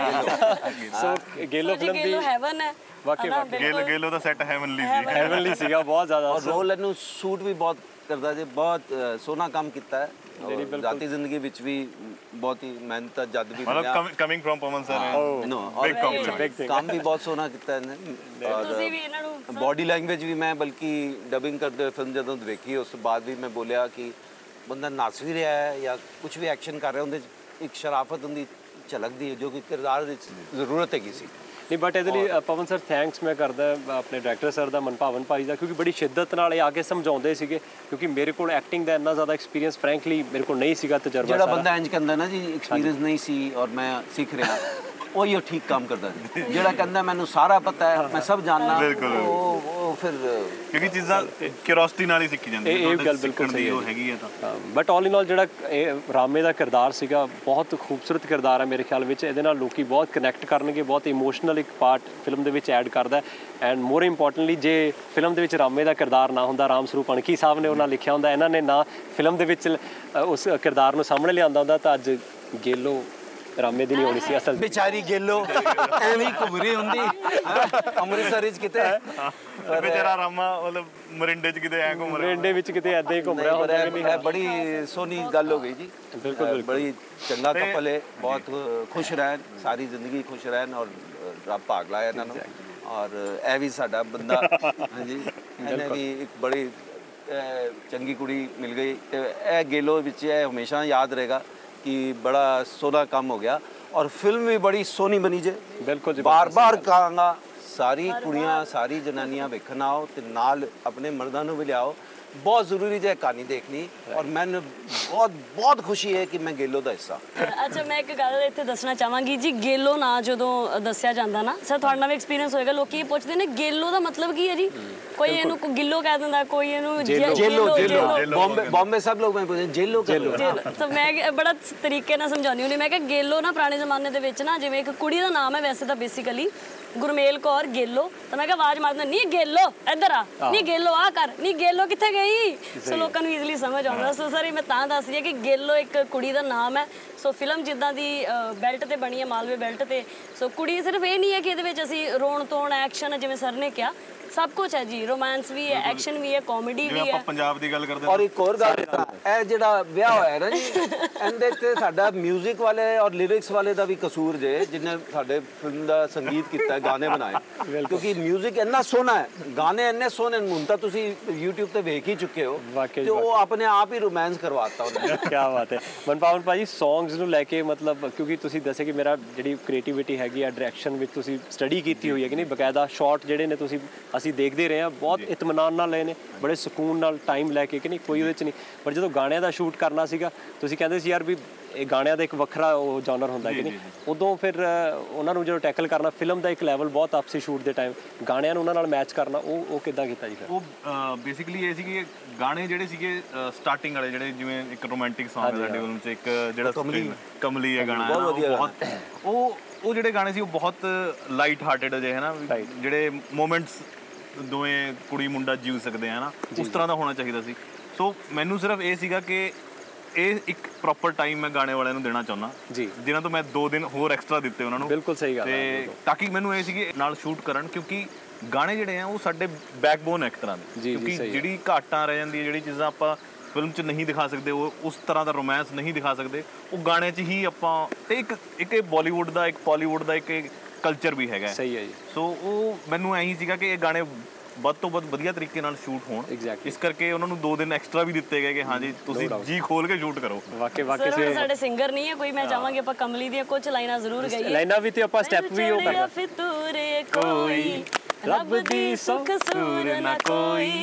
so Gelo film ਦੀ ਗੇਲੋ ਹੈਵਨ ਹੈ ਵਾਕਈ ਵਾਕਈ ਗੇਲ ਗੇਲੋ ਦਾ ਸੈੱਟ ਹੈਵਨਲੀ ਸੀ ਹੈਵਨਲੀ ਸੀਗਾ ਬਹੁਤ ਜ਼ਿਆਦਾ ਔਰ ਰੋਲ ਇਹਨੂੰ ਸੂਟ ਵੀ ਬਹੁਤ ਕਰਦਾ ਜੀ ਬਹੁਤ ਸੋਹਣਾ ਕੰਮ ਕੀਤਾ ਹੈ ਜ਼ਾਤੀ ਜ਼ਿੰਦਗੀ ਵਿੱਚ ਵੀ ਬਹੁਤ ਹੀ ਮਿਹਨਤ ਜਦ ਵੀ ਮਤਲਬ coming from Pawan sir big compliment ਕੰਮ ਵੀ ਬਹੁਤ ਸੋਹਣਾ ਕੀਤਾ ਇਹਨੇ ਤੁਸੀਂ ਵੀ ਇਹਨਾਂ ਨੂੰ ਬੋਡੀ ਲੈਂਗੁਏਜ ਵੀ ਮੈਂ ਬਲਕਿ ਡਬਿੰਗ ਕਰਦੇ ਫਿਲਮ ਜਦੋਂ ਦੇਖੀ ਉਸ ਤੋਂ ਬਾਅਦ ਵੀ ਮੈਂ ਬੋਲਿਆ ਕਿ ਬੰਦਾ ਨੱਚ ਵੀ ਰਿਹਾ ਹੈ ਜਾਂ ਕੁਝ ਵੀ ਐਕਸ਼ਨ ਕਰ ਰਿਹਾ ਉਹਦੇ 'ਚ ਇੱਕ ਸ਼ਰਾਫਤ ਹੁੰਦੀ ਝਲਕਦੀ ਹੈ ਜੋ ਕਿ ਕਿਰਦਾਰ ਵਿੱਚ ਜ਼ਰੂਰਤ ਹੈਗੀ ਸੀ ਨਹੀਂ ਬਟ ਇਹਦੇ ਲਈ ਪਵਨ ਸਰ ਥੈਂਕਸ ਮੈਂ ਕਰਦਾ ਆਪਣੇ ਡਾਇਰੈਕਟਰ ਸਰ ਦਾ ਮਨਭਾਵਨ ਭਾਈ ਦਾ ਕਿਉਂਕਿ ਬੜੀ ਸ਼ਿੱਦਤ ਨਾਲ ਇਹ ਆ ਕੇ ਸਮਝਾਉਂਦੇ ਸੀਗੇ ਕਿਉਂਕਿ ਮੇਰੇ ਕੋਲ ਐਕਟਿੰਗ ਦਾ ਇੰਨਾ ਜ਼ਿਆਦਾ ਐਕਸਪੀਰੀਅੰਸ ਫਰੈਂਕਲੀ ਮੇਰੇ ਕੋਲ ਨਹੀਂ ਸੀਗਾ ਤਜਰਬਾ ਜਿਹੜਾ ਬੰਦਾ ਇੰਜ ਕਹਿੰਦਾ ਨਾ ਜੀ ਐਕਸਪੀਰੀਅੰਸ ਨਹੀਂ ਸੀ ਔਰ ਮੈਂ ਸਿੱਖ ਰਿਹਾ ਉਹੀ ਉਹ ਠੀਕ ਕੰਮ ਕਰਦਾ ਜਿਹੜਾ ਕਹਿੰਦਾ ਮੈਨੂੰ ਸਾਰਾ ਪਤਾ ਹੈ ਮੈਂ ਸਭ ਜਾਣਦਾ ਉਹ ਉਹ ਫਿਰ ਕਿਉਂਕਿ ਚੀਜ਼ਾਂ ਕਿਉਰਿਓਸਿਟੀ ਨਾਲ ਹੀ ਸਿੱਖੀ ਜਾਂਦੀ ਇਹ ਗੱਲ ਬਿਲਕੁਲ ਸਹੀ ਉਹ ਹੈਗੀ ਹੈ ਤਾਂ ਬਟ ਆਲ ਇਨ ਆਲ ਜਿਹੜਾ ਇਹ ਰਾਮੇ ਦਾ ਕਿਰਦਾਰ ਸੀਗਾ ਬਹੁਤ ਖੂਬਸੂਰਤ ਕਿਰਦਾਰ ਹੈ ਮੇਰੇ ਖਿਆਲ ਵਿੱਚ ਇਹਦੇ ਨਾਲ ਲੋਕੀ ਬਹੁਤ ਕਨੈਕਟ ਕਰਨਗੇ ਬਹੁਤ ਇਮੋਸ਼ਨਲ ਇੱਕ ਪਾਰਟ ਫਿਲਮ ਦੇ ਵਿੱਚ ਐਡ ਕਰਦਾ ਐਂਡ ਮੋਰ ਇੰਪੋਰਟੈਂਟਲੀ ਜੇ ਫਿਲਮ ਦੇ ਵਿੱਚ ਰਾਮੇ ਦਾ ਕਿਰਦਾਰ ਨਾ ਹੁੰਦਾ ਰਾਮ ਸਰੂਪ ਅਣਖੀ ਸਾਹਿਬ ਨੇ ਉਹਨਾਂ ਲਿਖਿਆ ਹੁੰਦਾ ਇਹਨਾਂ ਨੇ ਨਾ ਫਿਲਮ ਦੇ ਵਿੱਚ ਉਸ ਕਿਰਦਾਰ ਨੂੰ ਸਾਹਮਣੇ ਲਿਆਂਦਾ ਹੁੰਦਾ ਤਾਂ ਅੱਜ ਗੇਲੋ ਰਾਮੇ ਦੀ ਨਹੀਂ ਹੋਣੀ ਸੀ ਅਸਲ ਵਿਚਾਰੀ ਗੇਲੋ ਐਵੇਂ ਹੀ ਘੁੰਮਰੀ ਹੁੰਦੀ ਅੰਮ੍ਰਿਤਸਰ ਵਿੱਚ ਕਿਤੇ ਵਿਚਾਰਾ ਰਾਮਾ ਮਤਲਬ ਮਰਿੰਡੇ 'ਚ ਕਿਤੇ ਐ ਘੁੰਮ ਰਿਹਾ ਮਰਿੰਡੇ ਵਿੱਚ ਕਿਤੇ ਐਦਾਂ ਹੀ ਘੁੰਮ ਰਿਹਾ ਹੁੰਦਾ ਇਹ ਬੜੀ ਸੋਹਣੀ ਗੱਲ ਹੋ ਗਈ ਜੀ ਬਿਲਕੁਲ ਬੜੀ ਚੰਗਾ ਕਪਲ ਹੈ ਬਹੁਤ ਖੁਸ਼ ਰਹਿਣ ਸਾਰੀ ਜ਼ਿੰਦਗੀ ਖੁਸ਼ ਰਹਿਣ ਔਰ ਰੱਬ ਭਾਗ ਲਾਇਆ ਇਹਨਾਂ ਨੂੰ ਔਰ ਇਹ ਵੀ ਸਾਡਾ ਬੰਦਾ ਹਾਂਜੀ ਇਹਨੇ ਵੀ ਇੱਕ ਬੜੀ ਚੰਗੀ ਕੁੜੀ ਮਿਲ ਗਈ ਤੇ ਇਹ ਗੇਲੋ ਵਿੱਚ ਇਹ ਹਮੇਸ਼ਾ ਯਾਦ ਰਹੇਗਾ ਕਿ ਬੜਾ ਸੋਹਣਾ ਕੰਮ ਹੋ ਗਿਆ ਔਰ ਫਿਲਮ ਵੀ ਬੜੀ ਸੋਹਣੀ ਬਣੀ ਜੇ ਬਿਲਕੁਲ ਜੀ ਬਾਰ ਬਾਰ ਕਹਾਂਗਾ ਸਾਰੀ ਕੁੜੀਆਂ ਸਾਰੀ ਜਨਾਨੀਆਂ ਵੇਖਣ ਆਓ ਤੇ ਨਾਲ ਆਪਣੇ ਮਰਦਾਂ ਨੂੰ ਵੀ ਲਿਆਓ ਬਹੁਤ ਜ਼ਰੂਰੀ ਜੇ ਕਹਾਣੀ ਦੇਖਣੀ ਔਰ ਮੈਨੂੰ ਬਹੁਤ ਬਹੁਤ ਖੁਸ਼ੀ ਹੈ ਕਿ ਮੈਂ ਗੇਲੋ ਦਾ ਹਿੱਸਾ ਅੱਛਾ ਮੈਂ ਇੱਕ ਗੱਲ ਇੱਥੇ ਦੱਸਣਾ ਚਾਹਾਂਗੀ ਜੀ ਗੇਲੋ ਨਾਂ ਜਦੋਂ ਦੱਸਿਆ ਜਾਂਦਾ ਨਾ ਸਰ ਤੁਹਾਡਾ ਵੀ ਐਕਸਪੀਰੀਅੰਸ ਹੋਏਗਾ ਲੋਕੀ ਇਹ ਪੁੱਛਦੇ ਨੇ ਗੇਲੋ ਦਾ ਮਤਲਬ ਕੀ ਹੈ ਜੀ ਕੋਈ ਇਹਨੂੰ ਗਿੱਲੋ ਕਹਿ ਦਿੰਦਾ ਕੋਈ ਇਹਨੂੰ ਜੇਲੋ ਜੇਲੋ ਬੰਬੇ ਬੰਬੇ ਸਭ ਲੋਕ ਮੈਂ ਪੁੱਛਦੇ ਜੇਲੋ ਜੇਲੋ ਤਾਂ ਮੈਂ ਬੜਾ ਤਰੀਕੇ ਨਾਲ ਸਮਝਾਉਂਦੀ ਹੁੰਦੀ ਮੈਂ ਕਿਹਾ ਗੇਲੋ ਨਾ ਪੁਰਾਣੇ ਜ਼ਮਾਨੇ ਦੇ ਵਿੱਚ ਨਾ ਜਿਵੇਂ ਇੱਕ ਕੁੜੀ ਦਾ ਨਾਮ ਹੈ ਵੈਸੇ ਤਾਂ ਬੇਸਿਕਲੀ ਗੁਰਮੇਲ ਕੌਰ ਗੇਲੋ ਤਾਂ ਮੈਂ ਕਿਹਾ ਆਵਾਜ਼ ਮਾਰਦਾ ਨਹੀਂ ਗੇਲੋ ਇੱਧਰ ਆ ਨਹੀਂ ਗੇਲੋ ਆ ਕਰ ਨਹੀਂ ਗੇਲੋ ਕਿੱਥੇ ਗਈ ਸੋ ਲੋਕਾਂ ਨੂੰ ਈਜ਼ੀਲੀ ਸਮਝ ਆਉਂਦਾ ਸੋ ਸਰ ਮੈਂ ਤਾਂ ਦੱਸ ਰਹੀ ਹਾਂ ਕਿ ਗੇਲੋ ਇੱਕ ਕੁੜੀ ਦਾ ਨਾਮ ਹੈ ਸੋ ਫਿਲਮ ਜਿੱਦਾਂ ਦੀ ਬੈਲਟ ਤੇ ਬਣੀ ਹੈ ਮਾਲਵੇ ਬੈਲਟ ਤੇ ਸੋ ਕੁੜੀ ਸਿਰਫ ਇਹ ਨਹੀਂ ਹੈ ਕਿ ਇਹਦੇ ਵਿੱਚ ਅਸੀਂ ਰੋਣ ਤੋਣ ਐਕਸ਼ਨ ਜਿਵੇਂ ਸਰ ਨੇ ਕਿਹਾ ਸਭ ਕੁਝ ਹੈ ਜੀ ਰੋਮਾਂਸ ਵੀ ਹੈ ਐਕਸ਼ਨ ਵੀ ਹੈ ਕਾਮੇਡੀ ਵੀ ਹੈ ਆਪਾਂ ਪੰਜਾਬ ਦੀ ਗੱਲ ਕਰਦੇ ਔਰ ਇੱਕ ਹੋਰ ਗੱਲ ਇਹ ਜਿਹੜਾ ਵਿਆਹ ਹੋਇਆ ਨਾ ਜੀ ਇਹਦੇ ਤੇ ਸਾਡਾ 뮤직 ਵਾਲੇ ਔਰ ਲਿਰਿਕਸ ਵਾਲੇ ਦਾ ਵੀ ਕਸੂਰ ਜੇ ਜਿਨੇ ਸਾਡੇ ਫਿਲਮ ਦਾ ਸੰਗੀਤ ਕੀਤਾ ਗਾਣੇ ਬਣਾਏ ਕਿਉਂਕਿ 뮤직 ਇੰਨਾ ਸੋਹਣਾ ਹੈ ਗਾਣੇ ਇੰਨੇ ਸੋਹਣੇ ਹੁਣ ਤਾਂ ਤੁਸੀਂ YouTube ਤੇ ਵੇਖ ਹੀ ਚੁੱਕੇ ਹੋ ਤੇ ਉਹ ਆਪਣੇ ਆਪ ਹੀ ਰੋਮਾਂਸ ਕਰਵਾਤਾ ਉਹਨੇ ਕੀ ਬਾਤ ਹੈ ਮਨਪਾਵਨ ਭਾਜੀ ਸੌਂਗਸ ਨੂੰ ਲੈ ਕੇ ਮਤਲਬ ਕਿਉਂਕਿ ਤੁਸੀਂ ਦੱਸਿਆ ਕਿ ਮੇਰਾ ਜਿਹੜੀ ਕ੍ਰੀਏਟੀਵਿਟੀ ਹੈਗੀ ਆ ਡਾਇਰੈਕਸ਼ਨ ਵਿੱਚ ਤੁਸੀਂ ਸਟੱਡੀ ਕੀਤੀ ਹੋਈ ਹੈ ਕਿ ਨਹੀਂ ਬਕਾਇਦਾ ਸ਼ਾਟ ਜਿਹੜੇ ਨੇ ਤੁਸੀਂ ਅਸੀਂ ਦੇਖਦੇ ਰਹੇ ਹਾਂ ਬਹੁਤ ਇਤਮਾਨਾਨ ਨਾਲ ਲਏ ਨੇ ਬੜੇ ਸਕੂਨ ਨਾਲ ਟਾਈਮ ਲੈ ਕੇ ਕਿ ਨਹੀਂ ਕੋਈ ਉਹਦੇ 'ਚ ਨਹੀਂ ਪਰ ਜਦੋਂ ਗਾਣਿਆਂ ਦਾ ਸ਼ੂਟ ਕਰਨਾ ਸੀਗਾ ਤੁਸੀਂ ਕਹਿੰਦੇ ਸੀ ਯਾਰ ਵੀ ਇਹ ਗਾਣਿਆਂ ਦਾ ਇੱਕ ਵੱਖਰਾ ਉਹ ਜਨਰ ਹੁੰਦਾ ਕਿ ਨਹੀਂ ਉਦੋਂ ਫਿਰ ਉਹਨਾਂ ਨੂੰ ਜਦੋਂ ਟੈਕਲ ਕਰਨਾ ਫਿਲਮ ਦਾ ਇੱਕ ਲੈਵਲ ਬਹੁਤ ਅਪ ਸੀ ਸ਼ੂਟ ਦੇ ਟਾਈਮ ਗਾਣਿਆਂ ਨੂੰ ਉਹਨਾਂ ਨਾਲ ਮੈਚ ਕਰਨਾ ਉਹ ਉਹ ਕਿੱਦਾਂ ਕੀਤਾ ਜੀ ਫਿਰ ਉਹ ਬੇਸਿਕਲੀ ਇਹ ਸੀ ਕਿ ਗਾਣੇ ਜਿਹੜੇ ਸੀਗੇ ਸਟਾਰਟਿੰਗ ਵਾਲੇ ਜਿਹੜੇ ਜਿਵੇਂ ਇੱਕ ਰੋਮਾਂਟਿਕ ਸੌਂਗ ਹੈ ਸਾਡੇ ਉਹਨਾਂ 'ਚ ਇੱਕ ਜਿਹੜਾ ਕਮਲੀ ਹੈ ਗਾਣਾ ਬਹੁਤ ਉਹ ਉਹ ਜਿਹੜੇ ਗਾਣੇ ਸੀ ਉਹ ਬਹੁਤ ਲਾਈਟ ਹਾਰਟਡ ਜਿਹੇ ਹੈ ਨਾ ਜਿਹੜੇ ਮੂਮੈਂਟਸ ਦੋਵੇਂ ਕੁੜੀ ਮੁੰਡਾ ਜੀਵ ਸਕਦੇ ਆ ਨਾ ਉਸ ਤਰ੍ਹਾਂ ਦਾ ਹੋਣਾ ਚਾਹੀਦਾ ਸੀ ਸੋ ਮੈਨੂੰ ਸਿਰਫ ਇਹ ਸੀਗਾ ਕਿ ਇਹ ਇੱਕ ਪ੍ਰੋਪਰ ਟਾਈਮ ਮੈਂ ਗਾਣੇ ਵਾਲਿਆਂ ਨੂੰ ਦੇਣਾ ਚਾਹੁੰਦਾ ਜੀ ਜਿਨ੍ਹਾਂ ਤੋਂ ਮੈਂ ਦੋ ਦਿਨ ਹੋਰ ਐਕਸਟਰਾ ਦਿੱਤੇ ਉਹਨਾਂ ਨੂੰ ਬਿਲਕੁਲ ਸਹੀ ਗੱਲ ਹੈ ਤੇ ਤਾਂ ਕਿ ਮੈਨੂੰ ਇਹ ਸੀ ਕਿ ਨਾਲ ਸ਼ੂਟ ਕਰਨ ਕਿਉਂਕਿ ਗਾਣੇ ਜਿਹੜੇ ਆ ਉਹ ਸਾਡੇ ਬੈਕਬੋਨ ਇੱਕ ਤਰ੍ਹਾਂ ਦੇ ਕਿਉਂਕਿ ਜਿਹੜੀ ਘਾਟਾਂ ਰਹਿ ਜਾਂਦੀ ਹੈ ਜਿਹੜੀ ਚੀਜ਼ਾਂ ਆਪਾਂ ਫਿਲਮ 'ਚ ਨਹੀਂ ਦਿਖਾ ਸਕਦੇ ਉਹ ਉਸ ਤਰ੍ਹਾਂ ਦਾ ਰੋਮਾਂਸ ਨਹੀਂ ਦਿਖਾ ਸਕਦੇ ਉਹ ਗਾਣੇ 'ਚ ਹੀ ਆਪਾਂ ਤੇ ਇੱਕ ਇੱਕ ਇਹ ਬਾਲੀਵੁੱਡ ਦਾ ਇੱਕ ਬਾਲੀਵੁੱਡ ਦਾ ਇੱਕ ਕਲਚਰ ਵੀ ਹੈਗਾ ਸਹੀ ਹੈ ਜੀ ਸੋ ਉਹ ਮੈਨੂੰ ਐਂ ਹੀ ਸੀਗਾ ਕਿ ਇਹ ਗਾਣੇ ਵੱਧ ਤੋਂ ਵੱਧ ਵਧੀਆ ਤਰੀਕੇ ਨਾਲ ਸ਼ੂਟ ਹੋਣ ਇਸ ਕਰਕੇ ਉਹਨਾਂ ਨੂੰ ਦੋ ਦਿਨ ਐਕਸਟਰਾ ਵੀ ਦਿੱਤੇ ਗਏ ਕਿ ਹਾਂਜੀ ਤੁਸੀਂ ਜੀ ਖੋਲ ਕੇ ਸ਼ੂਟ ਕਰੋ ਵਾਕਈ ਵਾਕਈ ਸਰ ਸਾਡੇ ਸਿੰਗਰ ਨਹੀਂ ਹੈ ਕੋਈ ਮੈਂ ਚਾਹਾਂਗੀ ਆਪਾਂ ਕਮਲੀ ਦੀਆਂ ਕੁਝ ਲਾਈਨਾਂ ਜ਼ਰੂਰ ਗਾਈਏ ਲਾਈਨਾਂ ਵੀ ਤੇ ਆਪਾਂ ਸਟੈਪ ਵੀ ਉਹ ਕਰਨਾ ਫਿਤੂਰੇ ਕੋਈ ਰੱਬ ਦੀ ਸੁਖ ਸੂਰ ਨਾ ਕੋਈ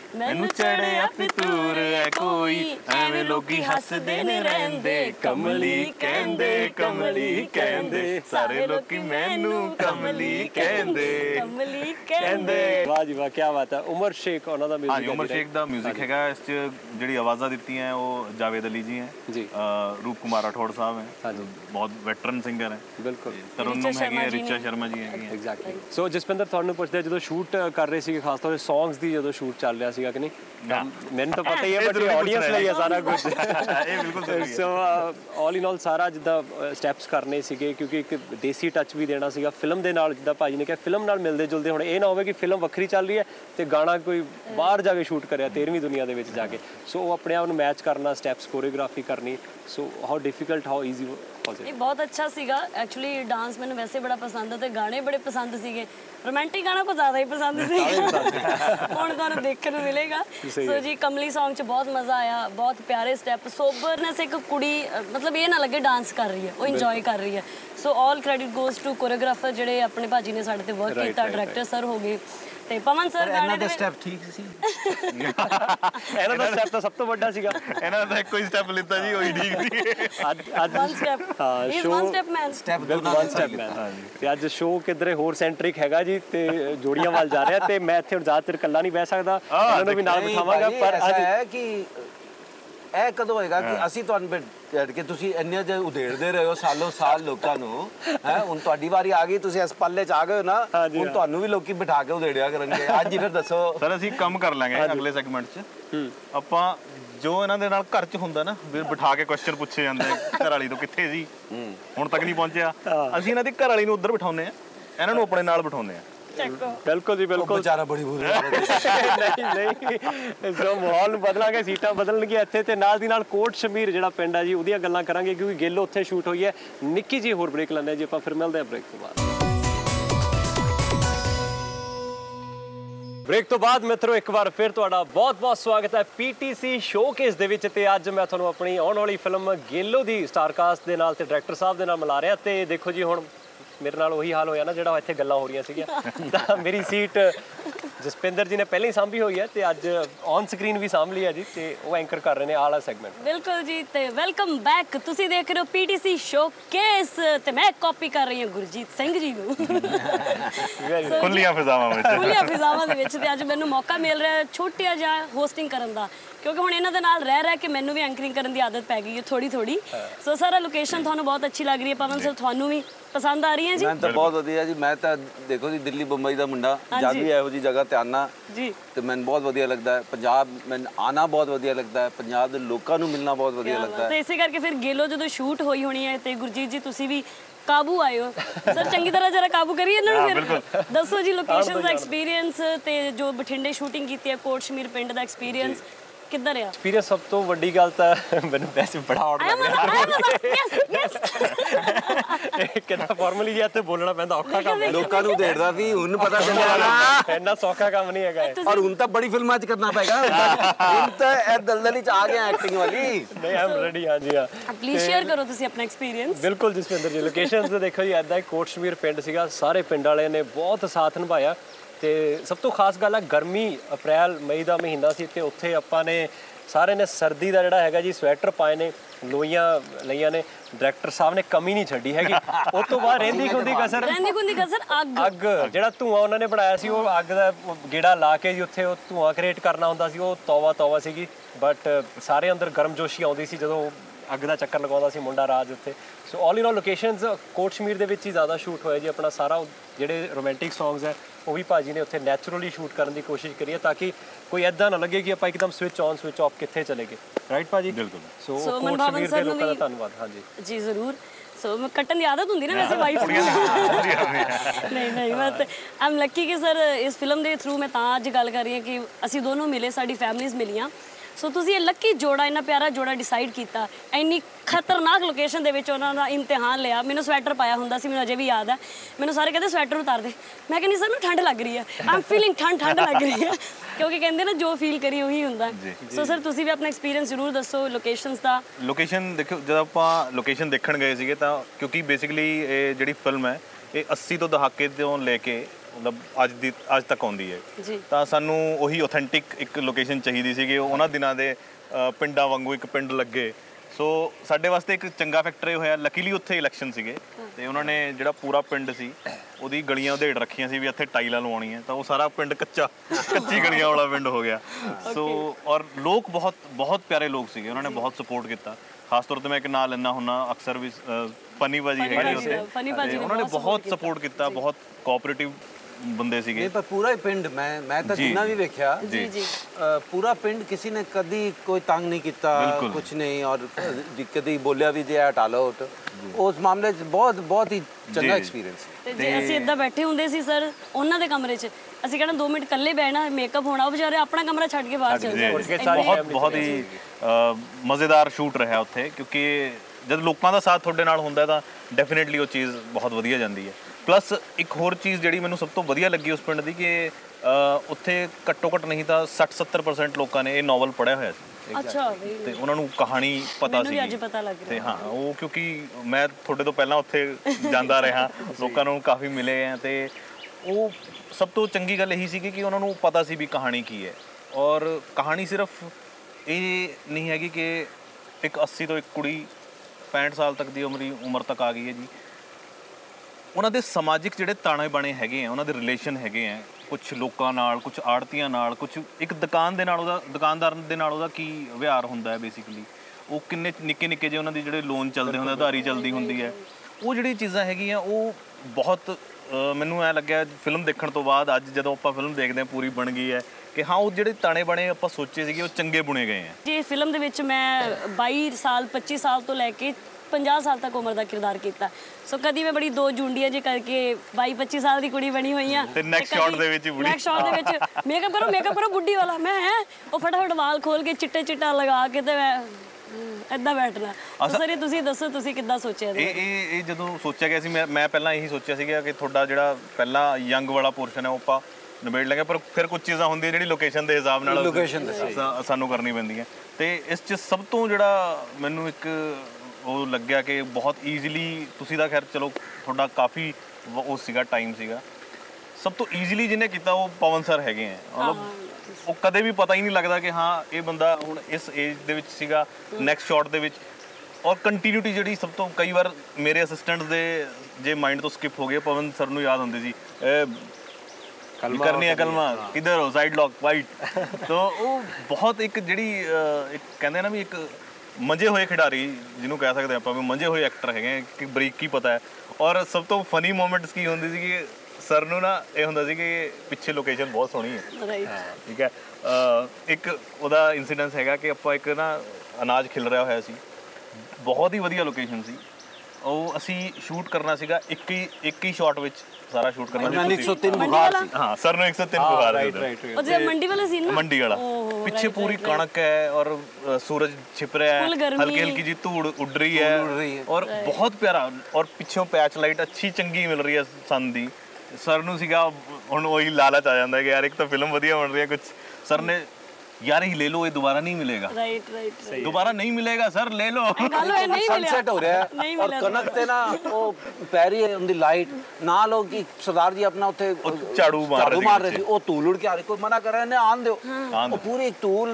ਮੈਨੂੰ ਚੜਿਆ ਫਿਤੂਰ ਹੈ ਕੋਈ ਐਵੇਂ ਲੋਕੀ ਹੱਸਦੇ ਨੇ ਰਹਿੰਦੇ ਕਮਲੀ ਕਹਿੰਦੇ ਕਮਲੀ ਕਹਿੰਦੇ ਸਾਰੇ ਲੋਕੀ ਮੈਨੂੰ ਕਮਲੀ ਕਹਿੰਦੇ ਕਮਲੀ ਕਹਿੰਦੇ। ਵਾਹ ਜੀ ਵਾਹ, ਕੀ ਬਾਤ ਹੈ। ਉਮਰ ਸ਼ੇਖ ਉਹਨਾਂ ਦਾ ਮਿਊਜ਼ਿਕ ਹਾਂਜੀ, ਉਮਰ ਸ਼ੇਖ ਦਾ ਮਿਊਜ਼ਿਕ ਹੈਗਾ। ਇਸ 'ਚ ਜਿਹੜੀ ਆਵਾਜ਼ਾਂ ਦਿੱਤੀਆਂ ਹੈ ਉਹ ਜਾਵੇਦ ਅਲੀ ਜੀ ਹੈ ਜੀ, ਰੂਪ ਕੁਮਾਰ ਰਾਠੌੜ ਸਾਹਿਬ ਹੈ, ਹਾਂਜੀ, ਬਹੁਤ ਵੈਟਰਨ ਸਿੰਗਰ ਹੈ। ਬਿਲਕੁਲ। ਤਰੁਨਮ ਹੈਗੀ ਹੈ, ਰਿਚਾ ਸ਼ਰਮਾ ਜੀ ਹੈਗੀ ਹੈ। ਐਗਜ਼ੈਕਟਲੀ। ਸੋ ਜਸਪਿੰਦਰ, ਤੁਹਾਨੂੰ ਪੁੱਛਦੇ, ਜਦੋਂ ਸ਼ੂਟ ਕਰ ਰਹੇ ਸੀਗੇ, ਖਾਸ ਤੌਰ ਤੇ ਸੌਂਗਸ ਦੀ ਜਦੋਂ ਸ਼ੂਟ ਚੱਲ ਰਿਹਾ ਸੀਗਾ ਕਿ ਨਹੀਂ, ਮੈਨੂੰ ਤਾਂ ਪਤਾ ਹੀ ਹੈ, ਬਟ ਆਡੀਅנס ਲਈ ਹੈ ਸਾਰਾ ਕੁਝ। ਇਹ ਬਿਲਕੁਲ ਸਹੀ ਹੈ। ਸੋ ਆਲ ਇਨ ਆਲ ਸਾਰਾ ਜਿੱਦਾਂ ਸਟੈਪਸ ਕਰਨੇ ਸੀਗੇ, ਕਿਉਂਕਿ ਇੱਕ ਦੇਸੀ ਟੱਚ ਵੀ ਦੇਣਾ ਸੀਗਾ ਫਿਲਮ ਦੇ ਨਾਲ, ਜਿੱਦਾਂ ਭਾਜੀ ਨੇ ਕਿਹਾ ਫਿਲਮ ਨਾਲ ਮਿਲਦੇ ਜੁਲਦੇ। ਹੁਣ ਇਹ ਨਾ ਹੋਵੇ ਕਿ ਫਿਲਮ ਵੱਖਰੀ ਚੱਲ ਰਹੀ ਹੈ ਤੇ ਗਾਣਾ ਕੋਈ ਬਾਹਰ ਜਾ ਕੇ ਸ਼ੂਟ ਕਰਿਆ ਤੇਰਵੀਂ ਦੁਨੀਆ ਦੇ ਵਿੱਚ ਜਾ ਕੇ। ਸੋ ਉਹ ਆਪਣੇ ਆਪ ਨੂੰ ਮੈਚ ਕਰਨਾ, ਸਟੈਪਸ, ਕੋਰੀਓਗ੍ਰਾਫੀ ਕਰਨੀ। So how difficult, how easy was it? ਇਹ ਬਹੁਤ ਅੱਛਾ ਸੀਗਾ ਐਕਚੁਅਲੀ। ਡਾਂਸ ਮੈਨੂੰ ਵੈਸੇ ਬੜਾ ਪਸੰਦ ਹੈ ਤੇ ਗਾਣੇ ਬੜੇ ਪਸੰਦ ਸੀਗੇ। ਰੋਮਾਂਟਿਕ ਗਾਣਾ ਕੁਝ ਜ਼ਿਆਦਾ ਹੀ ਪਸੰਦ ਸੀ, ਹੁਣ ਤੁਹਾਨੂੰ ਦੇਖਣ ਨੂੰ ਮਿਲੇਗਾ। ਸੋ ਜੀ ਕਮਲੀ Song 'ਚ ਬਹੁਤ ਮਜ਼ਾ ਆਇਆ, ਬਹੁਤ ਪਿਆਰੇ ਸਟੈਪ, ਸੋਬਰਨੈਸ। ਇੱਕ ਕੁੜੀ ਮਤਲਬ ਇਹ ਨਾ ਲੱਗੇ ਡਾਂਸ ਕਰ ਰਹੀ ਹੈ, ਉਹ ਇੰਜੋਏ ਕਰ ਰਹੀ ਹੈ। So all credit goes to choreographer ਜਿਹੜੇ ਆਪਣੇ ਭਾਜੀ ਨੇ ਸਾਡੇ ਤੇ ਵਰਕ ਕੀਤਾ, ਡਾਇਰੈਕਟਰ ਸਰ ਹੋ ਗਏ ਤੇ ਪਵਨ ਸਰ। ਇਹਨਾਂ ਦਾ ਸਟੈਪ ਠੀਕ ਸੀ, ਇਹਨਾਂ ਦਾ ਸਟੈਪ ਤਾਂ ਸਭ ਤੋਂ ਵੱਡਾ ਸੀਗਾ। ਇਹਨਾਂ ਦਾ ਕੋਈ ਸਟੈਪ ਲਿੱਤਾ ਜੀ, ਉਹੀ ਠੀਕ ਸੀ। ਅੱਜ ਅੱਜ one step, he is one step man. Step one step man. ਤੇ ਅੱਜ ਸ਼ੋਅ ਕਿਧਰੇ ਹੋਰ ਸੈਂਟਰਿਕ ਹੈਗਾ ਜੀ, ਤੇ ਜੋੜੀਆਂ ਵੱਲ ਜਾ ਰਿਹਾ, ਤੇ ਮੈਂ ਇੱਥੇ ਹੁਣ ਜ਼ਿਆਦਾ ਚਿਰ ਇਕੱਲਾ ਨਹੀਂ ਬਹਿ ਸਕਦਾ, ਇਹਨਾਂ ਨੂੰ ਵੀ ਨਾਲ ਬਿਠਾਵਾਂਗਾ। ਪਰ ਐਸਾ ਹੈ ਕਿ ਇਹ ਕਦੋਂ ਹੋਏਗਾ ਕਿ ਅਸੀਂ ਤੁਹਾਨੂੰ ਬੈਠ ਕੇ ਤੁਸੀਂ ਇੰਨੇ ਜੇ ਉਧੇੜਦੇ ਰਹੇ ਹੋ ਸਾਲੋਂ ਸਾਲ ਲੋਕਾਂ ਨੂੰ, ਹੈ ਹੁਣ ਤੁਹਾਡੀ ਵਾਰੀ ਆ ਗਈ, ਤੁਸੀਂ ਇਸ ਪੱਲੇ 'ਚ ਆ ਗਏ ਹੋ ਨਾ, ਹੁਣ ਤੁਹਾਨੂੰ ਵੀ ਲੋਕੀ ਬਿਠਾ ਕੇ ਉਧੇੜਿਆ ਕਰਨਗੇ। ਅੱਜ ਹੀ ਫਿਰ ਦੱਸੋ ਸਰ, ਅਸੀਂ ਕੰਮ ਕਰ ਲਾਂਗੇ ਅਗਲੇ ਸੈਗਮੈਂਟ 'ਚ। ਆਪਾਂ ਜੋ ਇਹਨਾਂ ਦੇ ਨਾਲ ਘਰ 'ਚ ਹੁੰਦਾ ਨਾ, ਵੀ ਬਿਠਾ ਕੇ ਕੁਐਸਚਨ ਪੁੱਛੇ ਜਾਂਦੇ, ਘਰ ਵਾਲੀ ਤੋਂ ਕਿੱਥੇ ਸੀ, ਹੁਣ ਤੱਕ ਨਹੀਂ ਪਹੁੰਚਿਆ, ਅਸੀਂ ਇਹਨਾਂ ਦੀ ਘਰ ਵਾਲੀ ਨੂੰ ਉੱਧਰ ਬਿਠਾਉਂਦੇ ਆ, ਇਹਨਾਂ ਨੂੰ ਆਪਣੇ ਨਾਲ ਬਿਠਾਉਂਦੇ ਆ। ਬਿਲਕੁਲ ਜੀ, ਬਿਲਕੁਲ। ਵਿਚਾਰਾ ਬੜੀ ਬੁਰੀ ਨਹੀਂ ਨਹੀਂ, ਜੋ ਮਾਹੌਲ ਨੂੰ ਬਦਲਾਂਗੇ, ਸੀਟਾਂ ਬਦਲਣਗੀਆਂ ਇੱਥੇ, ਤੇ ਨਾਲ ਦੀ ਨਾਲ ਕੋਟ ਸ਼ਮੀਰ ਜਿਹੜਾ ਪਿੰਡ ਹੈ ਜੀ, ਉਹਦੀਆਂ ਗੱਲਾਂ ਕਰਾਂਗੇ, ਕਿਉਂਕਿ ਗੇਲੋ ਉੱਥੇ ਸ਼ੂਟ ਹੋਈ ਹੈ। ਨਿੱਕੀ ਜੀ ਹੋਰ ਬ੍ਰੇਕ ਲੈਂਦੇ ਜੀ ਆਪਾਂ, ਫਿਰ ਮਿਲਦੇ ਹਾਂ ਬ੍ਰੇਕ ਤੋਂ ਬਾਅਦ। ਬ੍ਰੇਕ ਤੋਂ ਬਾਅਦ ਮਿੱਤਰੋ ਇੱਕ ਵਾਰ ਫਿਰ ਤੁਹਾਡਾ ਬਹੁਤ-ਬਹੁਤ ਸਵਾਗਤ ਹੈ ਪੀਟੀਸੀ ਸ਼ੋਕੇਸ ਦੇ ਵਿੱਚ। ਤੇ ਅੱਜ ਮੈਂ ਤੁਹਾਨੂੰ ਆਪਣੀ ਆਉਣ ਵਾਲੀ ਫਿਲਮ ਗੇਲੋ ਦੀ ਸਟਾਰਕਾਸਟ ਦੇ ਨਾਲ ਤੇ ਡਾਇਰੈਕਟਰ ਸਾਹਿਬ ਦੇ ਨਾਲ ਮਿਲਾ ਰਿਹਾ। ਤੇ ਦੇਖੋ ਜੀ, ਹੁਣ ਮੇਰੇ ਨਾਲ ਉਹੀ ਹਾਲ ਹੋਇਆ ਨਾ ਜਿਹੜਾ ਇੱਥੇ ਗੱਲਾਂ ਹੋ ਰਹੀਆਂ ਸੀਗੀਆਂ। ਤਾਂ ਮੇਰੀ ਸੀਟ ਜਸਪਿੰਦਰ ਜੀ ਨੇ ਪਹਿਲਾਂ ਹੀ ਸਾਂਭੀ ਹੋਈ ਹੈ, ਤੇ ਅੱਜ ਔਨ ਸਕਰੀਨ ਵੀ ਸਾਂਭ ਲਈ ਹੈ ਜੀ, ਤੇ ਉਹ ਐਂਕਰ ਕਰ ਰਹੇ ਨੇ ਆਲਾ ਸੈਗਮੈਂਟ। ਬਿਲਕੁਲ ਜੀ, ਤੇ ਵੈਲਕਮ ਬੈਕ। ਤੁਸੀਂ ਦੇਖ ਰਹੇ ਹੋ ਪੀਟੀਸੀ ਸ਼ੋਕੇਸ, ਤੇ ਮੈਂ ਕਾਪੀ ਕਰ ਰਹੀ ਹਾਂ ਗੁਰਜੀਤ ਸਿੰਘ ਜੀ ਨੂੰ ਖੁੱਲੀਆਂ ਫਿਜ਼ਾਵਾਂ ਵਿੱਚ। ਖੁੱਲੀਆਂ ਫਿਜ਼ਾਵਾਂ ਦੇ ਵਿੱਚ। ਤੇ ਅੱਜ ਮੈਨੂੰ ਮੌਕਾ ਮਿਲ ਰਿਹਾ ਛੋਟਿਆ ਜਿਹਾ ਹੋਸਟਿੰਗ ਕਰਨ ਦਾ, ਕਿਉਂਕਿ ਹੁਣ ਇਹਨਾਂ ਦੇ ਨਾਲ ਰਹਿ ਰਹਿ ਕੇ ਮੈਨੂੰ ਵੀ ਐਂਕਰਿੰਗ ਕਰਨ ਦੀ ਆਦਤ ਪੈ ਗਈ ਹੈ ਥੋੜੀ ਥੋੜੀ। ਸੋ ਸਾਰਾ ਲੋਕੇਸ਼ਨ ਤੁਹਾਨੂੰ ਬਹੁਤ ਅੱਛੀ ਲੱਗ ਰਹੀ ਹੈ। ਪਵਨ ਸਰ, ਤੁਹਾਨੂੰ ਵੀ ਪਸੰਦ ਆ ਰਹੀ ਹੈ ਜੀ? ਮੈਂ ਤਾਂ ਬਹੁਤ ਵਧੀਆ ਜੀ। ਮੈਂ ਤਾਂ ਦੇਖੋ ਜੀ ਦਿੱਲੀ ਬੰਬਈ ਦਾ ਮੁੰਡਾ, ਜਦ ਵੀ ਇਹੋ ਜਿਹੀ ਜਗ੍ਹਾ ਤੇ ਆਉਣਾ ਜੀ ਤੇ ਮੈਨੂੰ ਬਹੁਤ ਵਧੀਆ ਲੱਗਦਾ ਹੈ। ਪੰਜਾਬ ਮੈਨੂੰ ਆਉਣਾ ਬਹੁਤ ਵਧੀਆ ਲੱਗਦਾ ਹੈ, ਪੰਜਾਬ ਦੇ ਲੋਕਾਂ ਨੂੰ ਮਿਲਣਾ ਬਹੁਤ ਵਧੀਆ ਲੱਗਦਾ ਹੈ। ਤੇ ਇਸੇ ਕਰਕੇ ਫਿਰ ਗੇਲੋ ਜਦੋਂ ਸ਼ੂਟ ਹੋਈ ਹੋਣੀ ਹੈ, ਤੇ ਗੁਰਜੀਤ ਜੀ ਤੁਸੀਂ ਵੀ ਕਾਬੂ ਆਏ ਹੋ ਸਰ, ਚੰਗੀ ਤਰ੍ਹਾਂ ਜਰਾ ਕਾਬੂ ਕਰੀਏ ਇਹਨਾਂ ਨੂੰ। ਫਿਰ ਦੱਸੋ ਜੀ ਲੋਕੇਸ਼ਨ ਦਾ ਐਕਸਪੀਰੀਅੰਸ, ਤੇ ਜੋ ਬਠਿੰਡੇ ਸ਼ੂਟਿੰਗ ਕੀਤੀ ਹੈ ਕੋਟ ਸ਼ਮੀਰ ਪਿੰਡ ਦਾ ਐਕਸਪੀਰੀਅੰਸ ਕਿੱਦਾਂ ਰਿਹਾ? ਐਕਸਪੀਰੀਅੰਸ ਸਭ ਤੋਂ ਵੱਡੀ ਗੱਲ ਤਾਂ ਮੈਨੂੰ ਵੈਸੇ ਬੜਾ ਆਉਟ ਲੱਗਦਾ। ਯੈਸ ਯੈਸ, ਕਿੰਨਾ ਫਾਰਮਲੀ ਜੀ ਇੱਥੇ ਬੋਲਣਾ ਪੈਂਦਾ, ਔਖਾ ਕੰਮ ਹੈ। ਲੋਕਾਂ ਨੂੰ ਦੇੜਦਾ ਵੀ ਹੁਣ ਪਤਾ ਚੱਲਿਆ ਨਾ, ਇੰਨਾ ਸੌਖਾ ਕੰਮ ਨਹੀਂ ਹੈਗਾ। ਔਰ ਹੁਣ ਤਾਂ ਬੜੀ ਫਿਲਮਾਂ 'ਚ ਕਰਨਾ ਪਏਗਾ। ਹੁਣ ਤਾਂ ਇਹ ਦਲਦਲੀ 'ਚ ਆ ਗਿਆ ਐਕਟਿੰਗ ਵਾਲੀ। ਨਹੀਂ, ਆਮ ਰੈਡੀ। ਹਾਂ ਜੀ, ਹਾਂ, ਪਲੀਜ਼ ਸ਼ੇਅਰ ਕਰੋ ਤੁਸੀਂ ਆਪਣਾ ਐਕਸਪੀਰੀਅੰਸ। ਬਿਲਕੁਲ ਜਸਵਿੰਦਰ ਜੀ। ਲੋਕੇਸ਼ਨਸ ਤੇ ਦੇਖੋ ਜੀ, ਇੱਦਾਂ ਹੀ ਕੋਟ ਸ਼ਮੀਰ ਪਿੰਡ ਸੀਗਾ, ਸਾਰੇ ਪਿੰਡ ਵਾਲਿਆਂ ਨੇ ਬਹੁਤ ਸਾਥ ਨਿਭਾਇਆ। ਤੇ ਸਭ ਤੋਂ ਖਾਸ ਗੱਲ ਹੈ, ਗਰਮੀ ਅਪ੍ਰੈਲ ਮਈ ਦਾ ਮਹੀਨਾ ਸੀ, ਤੇ ਉੱਥੇ ਆਪਾਂ ਨੇ ਸਾਰੇ ਨੇ ਸਰਦੀ ਦਾ ਜਿਹੜਾ ਹੈਗਾ ਜੀ ਸਵੈਟਰ ਪਾਏ ਨੇ, ਲੋਈਆਂ ਲਈਆਂ ਨੇ। ਡਾਇਰੈਕਟਰ ਸਾਹਿਬ ਨੇ ਕਮੀ ਨਹੀਂ ਛੱਡੀ ਹੈਗੀ। ਉਸ ਤੋਂ ਬਾਅਦ ਰਹਿੰਦੀ ਖੁੰਦੀ ਕਸਰ ਰਹਿੰਦੀ ਖੁੰਦੀ ਕਸਰ ਅੱਗ ਅੱਗ ਜਿਹੜਾ ਧੂਆਂ ਉਹਨਾਂ ਨੇ ਬਣਾਇਆ ਸੀ, ਉਹ ਅੱਗ ਦਾ ਗੇੜਾ ਲਾ ਕੇ ਜੀ ਉੱਥੇ ਉਹ ਧੂਆਂ ਕ੍ਰੀਏਟ ਕਰਨਾ ਹੁੰਦਾ ਸੀ, ਉਹ ਤੌਬਾ ਤੌਬਾ ਸੀਗੀ। ਬਟ ਸਾਰੇ ਅੰਦਰ ਗਰਮਜੋਸ਼ੀ ਆਉਂਦੀ ਸੀ ਜਦੋਂ ਅੱਗ ਦਾ ਚੱਕਰ ਲਗਾਉਂਦਾ ਸੀ ਮੁੰਡਾ ਰਾਜ ਉੱਥੇ। ਸੋ ਆਲ ਇਨ ਆਲ ਲੋਕੇਸ਼ਨਸ ਕੋਟ ਸ਼ਮੀਰ ਦੇ ਵਿੱਚ ਹੀ ਜ਼ਿਆਦਾ ਸ਼ੂਟ ਹੋਇਆ ਜੀ ਆਪਣਾ ਸਾਰਾ। ਜਿਹੜੇ ਰੋਮਾਂਟਿਕ ਸੌਂਗਸ ਹੈ ਉਹ ਵੀ ਭਾਜੀ ਨੇ ਉੱਥੇ ਨੈਚੁਰਲੀ ਸ਼ੂਟ ਕਰਨ ਦੀ ਕੋਸ਼ਿਸ਼ ਕਰੀ ਹੈ, ਤਾਂ ਕਿ ਕੋਈ ਐਦਾਂ ਨਾ ਲੱਗੇ ਕਿ ਆਪਾਂ ਇੱਕਦਮ ਸਵਿਚ ਔਨ ਸਵਿਚ ਆਫ ਕਿੱਥੇ ਚਲੇ ਗਏ। ਰਾਈਟ ਭਾਜੀ? ਬਿਲਕੁਲ। ਸੋ ਕੋਟ ਸ਼ਮੀਰ ਦੇ ਲੋਕਾਂ ਦਾ ਧੰਨਵਾਦ। ਹਾਂਜੀ ਜੀ ਜ਼ਰੂਰ। ਸੋ ਮੈਂ ਕੱਟਣ ਦੀ ਆਦਤ ਹੁੰਦੀ ਨਾ ਵੈਸੇ ਵਾਈਫ ਨੂੰ। ਨਹੀਂ ਨਹੀਂ, ਮੈਂ ਆਈ ਐਮ ਲੱਕੀ ਕਿ ਸਰ ਇਸ ਫਿਲਮ ਦੇ ਥਰੂ ਮੈਂ ਤਾਂ ਅੱਜ ਗੱਲ ਕਰ ਰਹੀ ਹਾਂ ਕਿ ਅਸੀਂ ਦੋਨੋਂ ਮਿਲੇ, ਸਾਡੀ ਫੈਮਲੀਜ਼ ਮਿਲੀਆਂ। ਸੋ ਤੁਸੀਂ ਇਹ ਲੱਕੀ ਜੋੜਾ, ਇੰਨਾ ਪਿਆਰਾ ਜੋੜਾ ਡਿਸਾਈਡ ਕੀਤਾ, ਇੰਨੀ ਖਤਰਨਾਕ ਲੋਕੇਸ਼ਨ ਦੇ ਵਿੱਚ ਉਹਨਾਂ ਦਾ ਇਮਤਿਹਾਨ ਲਿਆ। ਮੈਨੂੰ ਸਵੈਟਰ ਪਾਇਆ ਹੁੰਦਾ ਸੀ, ਮੈਨੂੰ ਅਜੇ ਵੀ ਯਾਦ ਹੈ। ਮੈਨੂੰ ਸਾਰੇ ਕਹਿੰਦੇ ਸਵੈਟਰ ਉਤਾਰ ਦੇ, ਮੈਂ ਕਹਿੰਦੀ ਸਰ ਮੈਨੂੰ ਠੰਡ ਲੱਗ ਰਹੀ ਹੈ, ਆਮ ਫੀਲਿੰਗ ਠੰਡ ਠੰਡ ਲੱਗ ਰਹੀ ਹੈ, ਕਿਉਂਕਿ ਕਹਿੰਦੇ ਨਾ ਜੋ ਫੀਲ ਕਰੀ ਉਹੀ ਹੁੰਦਾ। ਸੋ ਸਰ ਤੁਸੀਂ ਵੀ ਆਪਣਾ ਐਕਸਪੀਰੀਅੰਸ ਜ਼ਰੂਰ ਦੱਸੋ ਲੋਕੇਸ਼ਨਸ ਦਾ। ਲੋਕੇਸ਼ਨ ਦੇਖੋ, ਜਦੋਂ ਆਪਾਂ ਲੋਕੇਸ਼ਨ ਦੇਖਣ ਗਏ ਸੀਗੇ ਤਾਂ ਕਿਉਂਕਿ ਬੇਸਿਕਲੀ ਇਹ ਜਿਹੜੀ ਫਿਲਮ ਹੈ ਇਹ ਅੱਸੀ ਤੋਂ ਦਹਾਕੇ ਤੋਂ ਲੈ ਕੇ ਮਤਲਬ ਅੱਜ ਦੀ ਅੱਜ ਤੱਕ ਆਉਂਦੀ ਹੈ ਜੀ ਤਾਂ ਸਾਨੂੰ ਉਹੀ ਆਥੈਂਟਿਕ ਇੱਕ ਲੋਕੇਸ਼ਨ ਚਾਹੀਦੀ ਸੀਗੀ ਉਹਨਾਂ ਦਿਨਾਂ ਦੇ ਅ, ਪਿੰਡਾਂ ਵਾਂਗੂ ਇੱਕ ਪਿੰਡ ਲੱਗੇ ਸੋ ਸਾਡੇ ਵਾਸਤੇ ਇੱਕ ਚੰਗਾ ਫੈਕਟਰ ਇਹ ਹੋਇਆ ਲੱਕੀਲੀ ਉੱਥੇ ਇਲੈਕਸ਼ਨ ਸੀਗੇ ਤੇ ਉਹਨਾਂ ਨੇ ਜਿਹੜਾ ਪੂਰਾ ਪਿੰਡ ਸੀ ਉਹਦੀ ਗਲੀਆਂ ਉਧੇੜ ਰੱਖੀਆਂ ਸੀ ਵੀ ਇੱਥੇ ਟਾਈਲਾਂ ਲਵਾਉਣੀਆਂ ਤਾਂ ਉਹ ਸਾਰਾ ਪਿੰਡ ਕੱਚਾ ਕੱਚੀ ਗਲੀਆਂ ਵਾਲਾ ਪਿੰਡ ਹੋ ਗਿਆ ਸੋ ਔਰ ਲੋਕ ਬਹੁਤ ਬਹੁਤ ਪਿਆਰੇ ਲੋਕ ਸੀਗੇ ਉਹਨਾਂ ਨੇ ਬਹੁਤ ਸਪੋਰਟ ਕੀਤਾ ਖਾਸ ਤੌਰ ਤੇ ਮੈਂ ਇੱਕ ਨਾਂ ਲੈਣਾ ਹੁੰਨਾ ਅਕਸਰ ਵੀ ਫਨੀ ਬਾਜੀ ਹੈਗੇ ਉੱਥੇ ਤੇ ਉਹਨਾਂ ਨੇ ਬਹੁਤ ਸਪੋਰਟ ਕੀਤਾ ਬਹੁਤ ਕੋਆਪਰੇਟਿਵ ਬੰਦੇ ਸੀਗੇ ਪਰ ਪੂਰਾ ਹੀ ਪਿੰਡ ਮੈਂ ਮੈਂ ਤਾਂ ਜਿੰਨਾ ਵੀ ਵੇਖਿਆ ਜੀ ਜੀ ਪੂਰਾ ਪਿੰਡ ਕਿਸੇ ਨੇ ਕਦੀ ਕੋਈ ਤੰਗ ਨਹੀਂ ਕੀਤਾ ਕੁਝ ਨਹੀਂ ਔਰ ਕਦੀ ਬੋਲਿਆ ਵੀ ਜੇ ਹਟਾ ਲਓ ਉਸ ਮਾਮਲੇ 'ਚ ਬਹੁਤ ਬਹੁਤ ਹੀ ਚੰਗਾ ਐਕਸਪੀਰੀਅੰਸ ਤੇ ਜੇ ਅਸੀਂ ਇੱਦਾਂ ਬੈਠੇ ਹੁੰਦੇ ਸੀ ਸਰ ਉਹਨਾਂ ਦੇ ਕਮਰੇ 'ਚ ਅਸੀਂ ਕਹਿੰਦਾ ਦੋ ਮਿੰਟ ਇਕੱਲੇ ਬਹਿਣਾ ਮੇਕਅਪ ਹੋਣਾ ਉਹ ਵਿਚਾਰੇ ਆਪਣਾ ਕਮਰਾ ਛੱਡ ਕੇ ਬਾਹਰ ਚਲੇ ਜਾਂਦੇ ਬਹੁਤ ਬਹੁਤ ਹੀ ਮਜ਼ੇਦਾਰ ਸ਼ੂਟ ਰਿਹਾ ਉੱਥੇ ਕਿਉਂਕਿ ਜਦ ਲੋਕਾਂ ਦਾ ਸਾਥ ਤੁਹਾਡੇ ਨਾਲ ਹੁੰਦਾ ਤਾਂ ਡੈਫੀਨਿਟਲੀ ਉਹ ਚੀਜ਼ ਬਹੁਤ ਵਧੀਆ ਜਾਂਦੀ ਹੈ ਪਲੱਸ ਇੱਕ ਹੋਰ ਚੀਜ਼ ਜਿਹੜੀ ਮੈਨੂੰ ਸਭ ਤੋਂ ਵਧੀਆ ਲੱਗੀ ਉਸ ਪਿੰਡ ਦੀ ਕਿ ਉੱਥੇ ਘੱਟੋ ਘੱਟ ਨਹੀਂ ਤਾਂ ਸੱਠ ਸੱਤਰ ਪਰਸੈਂਟ ਲੋਕਾਂ ਨੇ ਇਹ ਨੋਵਲ ਪੜ੍ਹਿਆ ਹੋਇਆ ਸੀ ਅੱਛਾ ਤੇ ਉਹਨਾਂ ਨੂੰ ਕਹਾਣੀ ਪਤਾ ਸੀ ਅੱਜ ਪਤਾ ਲੱਗ ਤੇ ਹਾਂ ਉਹ ਕਿਉਂਕਿ ਮੈਂ ਤੁਹਾਡੇ ਤੋਂ ਪਹਿਲਾਂ ਉੱਥੇ ਜਾਂਦਾ ਰਿਹਾ ਲੋਕਾਂ ਨੂੰ ਕਾਫੀ ਮਿਲੇ ਆ ਤੇ ਉਹ ਸਭ ਤੋਂ ਚੰਗੀ ਗੱਲ ਇਹੀ ਸੀ ਕਿ ਉਹਨਾਂ ਨੂੰ ਪਤਾ ਸੀ ਵੀ ਕਹਾਣੀ ਕੀ ਹੈ ਔਰ ਕਹਾਣੀ ਸਿਰਫ ਇਹ ਨਹੀਂ ਹੈਗੀ ਕਿ ਇੱਕ ਅੱਸੀ ਤੋਂ ਇੱਕ ਕੁੜੀ ਪੈਂਹਠ ਸਾਲ ਤੱਕ ਦੀ ਉਮਰੀ ਉਮਰ ਤੱਕ ਆ ਗਈ ਹੈ ਜੀ ਉਹਨਾਂ ਦੇ ਸਮਾਜਿਕ ਜਿਹੜੇ ਤਾਣੇ ਬਾਣੇ ਹੈਗੇ ਆ ਉਹਨਾਂ ਦੇ ਰਿਲੇਸ਼ਨ ਹੈਗੇ ਆ ਕੁਝ ਲੋਕਾਂ ਨਾਲ ਕੁਝ ਆੜਤੀਆਂ ਨਾਲ ਕੁਝ ਇੱਕ ਦੁਕਾਨ ਦੇ ਨਾਲ ਉਹਦਾ ਦੁਕਾਨਦਾਰ ਦੇ ਨਾਲ ਉਹਦਾ ਕੀ ਵਿਹਾਰ ਹੁੰਦਾ ਹੈ ਬੇਸਿਕਲੀ ਉਹ ਕਿੰਨੇ ਨਿੱਕੇ ਨਿੱਕੇ ਜਿਹੇ ਉਹਨਾਂ ਦੀ ਜਿਹੜੇ ਲੋਨ ਚੱਲਦੇ ਹੁੰਦੇ ਉਧਾਰੀ ਚੱਲਦੀ ਹੁੰਦੀ ਹੈ ਉਹ ਜਿਹੜੀ ਚੀਜ਼ਾਂ ਹੈਗੀਆਂ ਉਹ ਬਹੁਤ ਮੈਨੂੰ ਐ ਲੱਗਿਆ ਫਿਲਮ ਦੇਖਣ ਤੋਂ ਬਾਅਦ ਅੱਜ ਜਦੋਂ ਆਪਾਂ ਫਿਲਮ ਦੇਖਦੇ ਹਾਂ ਪੂਰੀ ਬਣ ਗਈ ਹੈ ਕਿ ਹਾਂ ਉਹ ਜਿਹੜੇ ਤਾਣੇ ਬਾਣੇ ਆਪਾਂ ਸੋਚੇ ਸੀਗੇ ਉਹ ਚੰਗੇ ਬੁਣੇ ਗਏ ਆ ਜੀ ਫਿਲਮ ਦੇ ਵਿੱਚ ਮੈਂ ਬਾਈ ਸਾਲ ਪੱਚੀ ਸਾਲ ਤੋਂ ਲੈ ਕੇ ਪੰਜਾਹ ਸਾਲ ਤੱਕ ਉਮਰ ਦਾ ਕਿਰਦਾਰ ਕੀਤਾ ਸੋ ਕਦੀ ਮੈਂ ਬੜੀ ਦੋ ਜੁੰਡੀਆਂ ਜੇ ਕਰਕੇ ਬਾਈ ਪੱਚੀ ਸਾਲ ਦੀ ਕੁੜੀ ਬਣੀ ਹੋਈ ਆ ਤੇ ਨੈਕਸਟ ਸ਼ਾਟ ਦੇ ਵਿੱਚ ਬੁੜੀ ਨੈਕਸਟ ਸ਼ਾਟ ਦੇ ਵਿੱਚ ਮੇਕਅਪ ਕਰੋ ਮੇਕਅਪ ਕਰੋ ਬੁੱਢੀ ਵਾਲਾ ਮੈਂ ਹੈ ਉਹ ਫਟਾਫਟ ਵਾਲ ਖੋਲ ਕੇ ਚਿੱਟੇ ਚਿੱਟਾ ਲਗਾ ਕੇ ਤੇ ਮੈਂ ਏਦਾਂ ਬੈਠਣਾ ਸੋ ਸਰ ਇਹ ਤੁਸੀਂ ਦੱਸੋ ਤੁਸੀਂ ਕਿੱਦਾਂ ਸੋਚਿਆ ਇਹ ਇਹ ਇਹ ਜਦੋਂ ਸੋਚਿਆ ਗਿਆ ਸੀ ਮੈਂ ਮੈਂ ਪਹਿਲਾਂ ਇਹੀ ਸੋਚਿਆ ਸੀਗਾ ਕਿ ਤੁਹਾਡਾ ਜਿਹੜਾ ਪਹਿਲਾਂ ਯੰਗ ਵਾਲਾ ਪੋਰਸ਼ਨ ਹੈ ਉਹ ਆਪਾਂ ਨਿਬੇੜ ਲਾਂਗੇ ਪਰ ਫਿਰ ਕੁਝ ਚੀਜ਼ਾਂ ਹੁੰਦੀਆਂ ਜਿਹੜੀ ਲੋਕੇਸ਼ਨ ਦੇ ਹਿਸਾਬ ਨਾਲ ਲੋਕੇਸ਼ਨ ਦੇ ਸਾਨੂੰ ਕਰਨੀ ਪੈਂਦੀਆਂ ਤੇ ਇਸ 'ਚ ਸਭ ਤੋਂ ਜਿਹੜਾ ਮੈਨੂੰ ਇੱਕ ਉਹ ਲੱਗਿਆ ਕਿ ਬਹੁਤ ਈਜ਼ੀਲੀ ਤੁਸੀਂ ਤਾਂ ਖੈਰ ਚਲੋ ਤੁਹਾਡਾ ਕਾਫੀ ਉਹ ਸੀਗਾ ਟਾਈਮ ਸੀਗਾ ਸਭ ਤੋਂ ਈਜ਼ੀਲੀ ਜਿਹਨੇ ਕੀਤਾ ਉਹ ਪਵਨ ਸਰ ਹੈਗੇ ਆ ਮਤਲਬ ਉਹ ਕਦੇ ਵੀ ਪਤਾ ਹੀ ਨਹੀਂ ਲੱਗਦਾ ਕਿ ਹਾਂ ਇਹ ਬੰਦਾ ਹੁਣ ਇਸ ਏਜ ਦੇ ਵਿੱਚ ਸੀਗਾ ਨੈਕਸਟ ਸ਼ਾਟ ਦੇ ਵਿੱਚ ਔਰ ਕੰਟੀਨਿਊਟੀ ਜਿਹੜੀ ਸਭ ਤੋਂ ਕਈ ਵਾਰ ਮੇਰੇ ਅਸਿਸਟੈਂਟਸ ਦੇ ਜੇ ਮਾਈਂਡ ਤੋਂ ਸਕਿਪ ਹੋ ਗਏ ਪਵਨ ਸਰ ਨੂੰ ਯਾਦ ਹੁੰਦੀ ਸੀ ਕਰਨੀ ਹੈ ਕਲਮਾ ਕਿਧਰ ਹੋ ਸਾਈਡ ਲੌਕ ਵਾਈਟ ਤਾਂ ਉਹ ਬਹੁਤ ਇੱਕ ਜਿਹੜੀ ਇੱਕ ਕਹਿੰਦੇ ਨਾ ਵੀ ਇੱਕ ਮੰਝੇ ਹੋਏ ਖਿਡਾਰੀ ਜਿਹਨੂੰ ਕਹਿ ਸਕਦੇ ਆਪਾਂ ਵੀ ਮੰਝੇ ਹੋਏ ਐਕਟਰ ਹੈਗੇ ਕਿ ਬਰੀਕੀ ਪਤਾ ਹੈ ਔਰ ਸਭ ਤੋਂ ਫਨੀ ਮੂਮੈਂਟਸ ਕੀ ਹੁੰਦੀ ਸੀ ਕਿ ਸਰ ਨੂੰ ਨਾ ਇਹ ਹੁੰਦਾ ਸੀ ਕਿ ਪਿੱਛੇ ਲੋਕੇਸ਼ਨ ਬਹੁਤ ਸੋਹਣੀ ਹੈ ਠੀਕ ਹੈ ਇੱਕ ਉਹਦਾ ਇਨਸੀਡੈਂਸ ਹੈਗਾ ਕਿ ਆਪਾਂ ਇੱਕ ਨਾ ਅਨਾਜ ਖਿਲ ਰਿਹਾ ਹੋਇਆ ਸੀ ਬਹੁਤ ਹੀ ਵਧੀਆ ਲੋਕੇਸ਼ਨ ਸੀ ਉਹ ਅਸੀਂ ਸ਼ੂਟ ਕਰਨਾ ਸੀਗਾ ਇੱਕ ਹੀ ਇੱਕ ਹੀ ਸ਼ਾਟ ਵਿੱਚ ਸਾਰਾ ਸ਼ੂਟ ਕਰਨਾ ਸੀ ਇੱਕ ਸੌ ਤਿੰਨ ਬੁਖਾਰ ਸੀ ਹਾਂ ਸਰ ਨੂੰ ਇੱਕ ਸੌ ਤਿੰਨ ਬੁਖਾਰ ਸੀ ਉਹ ਜਿਹੜਾ ਮੰਡੀ ਵਾਲਾ ਸੀ ਨਾ ਮੰਡੀ ਵਾਲਾ ਪਿੱਛੇ ਪੂਰੀ ਕਣਕ ਹੈ ਔਰ ਸੂਰਜ ਛਿਪ ਰਿਹਾ ਹੈ ਹਲਕੀ ਹਲਕੀ ਜੀ ਧੂੜ ਉੱਡ ਰਹੀ ਹੈ ਔਰ ਬਹੁਤ ਪਿਆਰਾ ਔਰ ਪਿੱਛੋਂ ਪੈਚ ਲਾਈਟ ਅੱਛੀ ਚੰਗੀ ਮਿਲ ਰਹੀ ਹੈ ਸਨ ਦੀ ਸਰ ਨੂੰ ਸੀਗਾ ਹੁਣ ਉਹੀ ਲਾਲਚ ਆ ਜਾਂਦਾ ਕਿ ਯਾਰ ਇੱਕ ਤਾਂ ਫਿਲਮ ਵਧੀਆ ਬਣ ਰਹੀ ਹੈ ਕੁਝ ਸਰ ਨੇ यार ये ले लो ये दोबारा नहीं मिलेगा राइट राइट दोबारा नहीं मिलेगा सर ले लो सनसेट हो रहा है और कनक ते ना वो पैरी है उनकी लाइट ना लोग की सरदार जी अपना उथे झाड़ू मार मार रहे थे वो धूल उड़ के आ रही कोई मना कर रहे ने आन दो वो पूरी एक धूल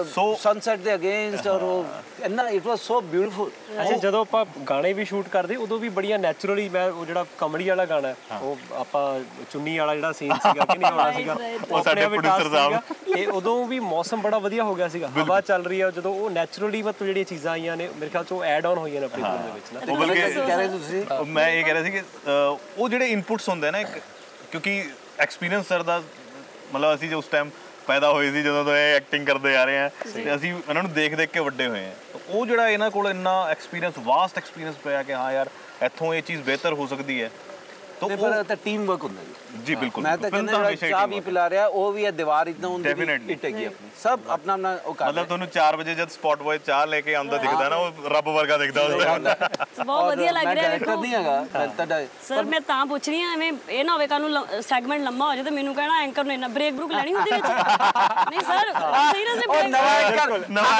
सनसेट ਦੇ ਅਗੇਂਸਟ ਔਰ ਇੰਨਾ ਇਟ ਵਾਸ ਸੋ ਬਿਊਟੀਫੁਲ ਅੱਛਾ ਜਦੋਂ ਆਪਾਂ ਗਾਣੇ ਵੀ ਸ਼ੂਟ ਕਰਦੇ ਉਦੋਂ ਵੀ ਬੜੀਆਂ ਨੈਚੁਰਲੀ ਮੈਂ ਉਹ ਜਿਹੜਾ ਕਮੜੀ ਵਾਲਾ ਗਾਣਾ ਉਹ ਆਪਾਂ ਚੁੰਨੀ ਵਾਲਾ ਜਿਹੜਾ ਸੀਨ ਸੀਗਾ ਕਿ ਨਹੀਂ ਹੋਣਾ ਸੀਗਾ ਉਹ ਸਾਡੇ ਪ੍ਰੋਡਿਊਸਰ ਸਾਹਿਬ ਤੇ ਉਦੋਂ ਵੀ ਮੌਸਮ ਬੜਾ ਵਧੀਆ ਹੋ ਗਿਆ ਸੀਗਾ ਹਵਾ ਚੱਲ ਰਹੀ ਹੈ ਜਦੋਂ ਉਹ ਨੈਚੁਰਲੀ ਮਤਲਬ ਜਿਹੜੀਆਂ ਚੀਜ਼ਾਂ ਆਈਆਂ ਨੇ ਮੇਰੇ ਖਿਆਲ ਚ ਉਹ ਐਡ ਆਨ ਹੋਈਆਂ ਨੇ ਆਪਣੀ ਫਿਲਮ ਦੇ ਵਿੱਚ ਨਾ ਉਹ ਬਲਕਿ ਕਹਿ ਰਹੇ ਤੁਸੀਂ ਮੈਂ ਇਹ ਕਹਿ ਰਿਹਾ ਸੀ ਕਿ ਉਹ ਜਿਹੜੇ ਇਨਪੁਟਸ ਹੁੰਦੇ ਨੇ ਕਿਉਂਕਿ ਐਕਸਪੀਰੀਅੰਸ ਸਰ ਦਾ ਮਤਲਬ ਅਸੀਂ ਜੋ ਉਸ ਟਾਈਮ ਪੈਦਾ ਹੋਏ ਸੀ ਜਦੋਂ ਤੋਂ ਇਹ ਐਕਟਿੰਗ ਕਰਦੇ ਆ ਰਹੇ ਆ ਤੇ ਅਸੀਂ ਇਹਨਾਂ ਨੂੰ ਦੇਖ ਦੇਖ ਕੇ ਵੱਡੇ ਹੋਏ ਆ ਉਹ ਜਿਹੜਾ ਇਹਨਾਂ ਕੋਲ ਇੰਨਾ ਐਕਸਪੀਰੀਅੰਸ ਵਾਸਟ ਐਕਸਪੀਰੀਅੰਸ ਪਿਆ ਕਿ ਹਾਂ ਯਾਰ ਇੱਥੋਂ ਇਹ ਚੀਜ਼ ਬਿਹਤਰ ਹੋ ਸਕਦੀ ਹੈ तो पर तो टीम वर्क होता है जी बिल्कुल मैं तो कहना चाह भी पिला रहा है वो भी है दीवार इतना उनकी इटेगी अपनी सब अपना अपना वो कर मतलब ਤੁਹਾਨੂੰ ਚਾਰ ਵਜੇ ਜਦ ਸਪੌਟ ਬॉय ਚਾਹ ਲੈ ਕੇ ਆਉਂਦਾ ਦਿਖਦਾ ਨਾ ਉਹ ਰੱਬ ਵਰਗਾ ਦਿਖਦਾ ਹੁੰਦਾ ਬਹੁਤ ਵਧੀਆ ਲੱਗ ਰਿਹਾ ਵੇਖੋ ਨਹੀਂ ਹੈਗਾ ਤੁਹਾਡਾ ਸਰ ਮੈਂ ਤਾਂ ਪੁੱਛ ਰਹੀ ਹਾਂ ਐਵੇਂ ਇਹ ਨਾ ਹੋਵੇ ਕੱਲ ਨੂੰ ਸੈਗਮੈਂਟ ਲੰਮਾ ਹੋ ਜਾਏ ਤੇ ਮੈਨੂੰ ਕਹਿਣਾ ਐਂਕਰ ਨੇ ਨਾ ਬ੍ਰੇਕ ਬਰੂਕ ਲੈਣੀ ਹੁੰਦੀ ਵਿੱਚ ਨਹੀਂ ਸਰ ਸੀਰੀਅਸਲੀ ਉਹ ਨਵਾਂ ਐਂਕਰ ਨਵਾਂ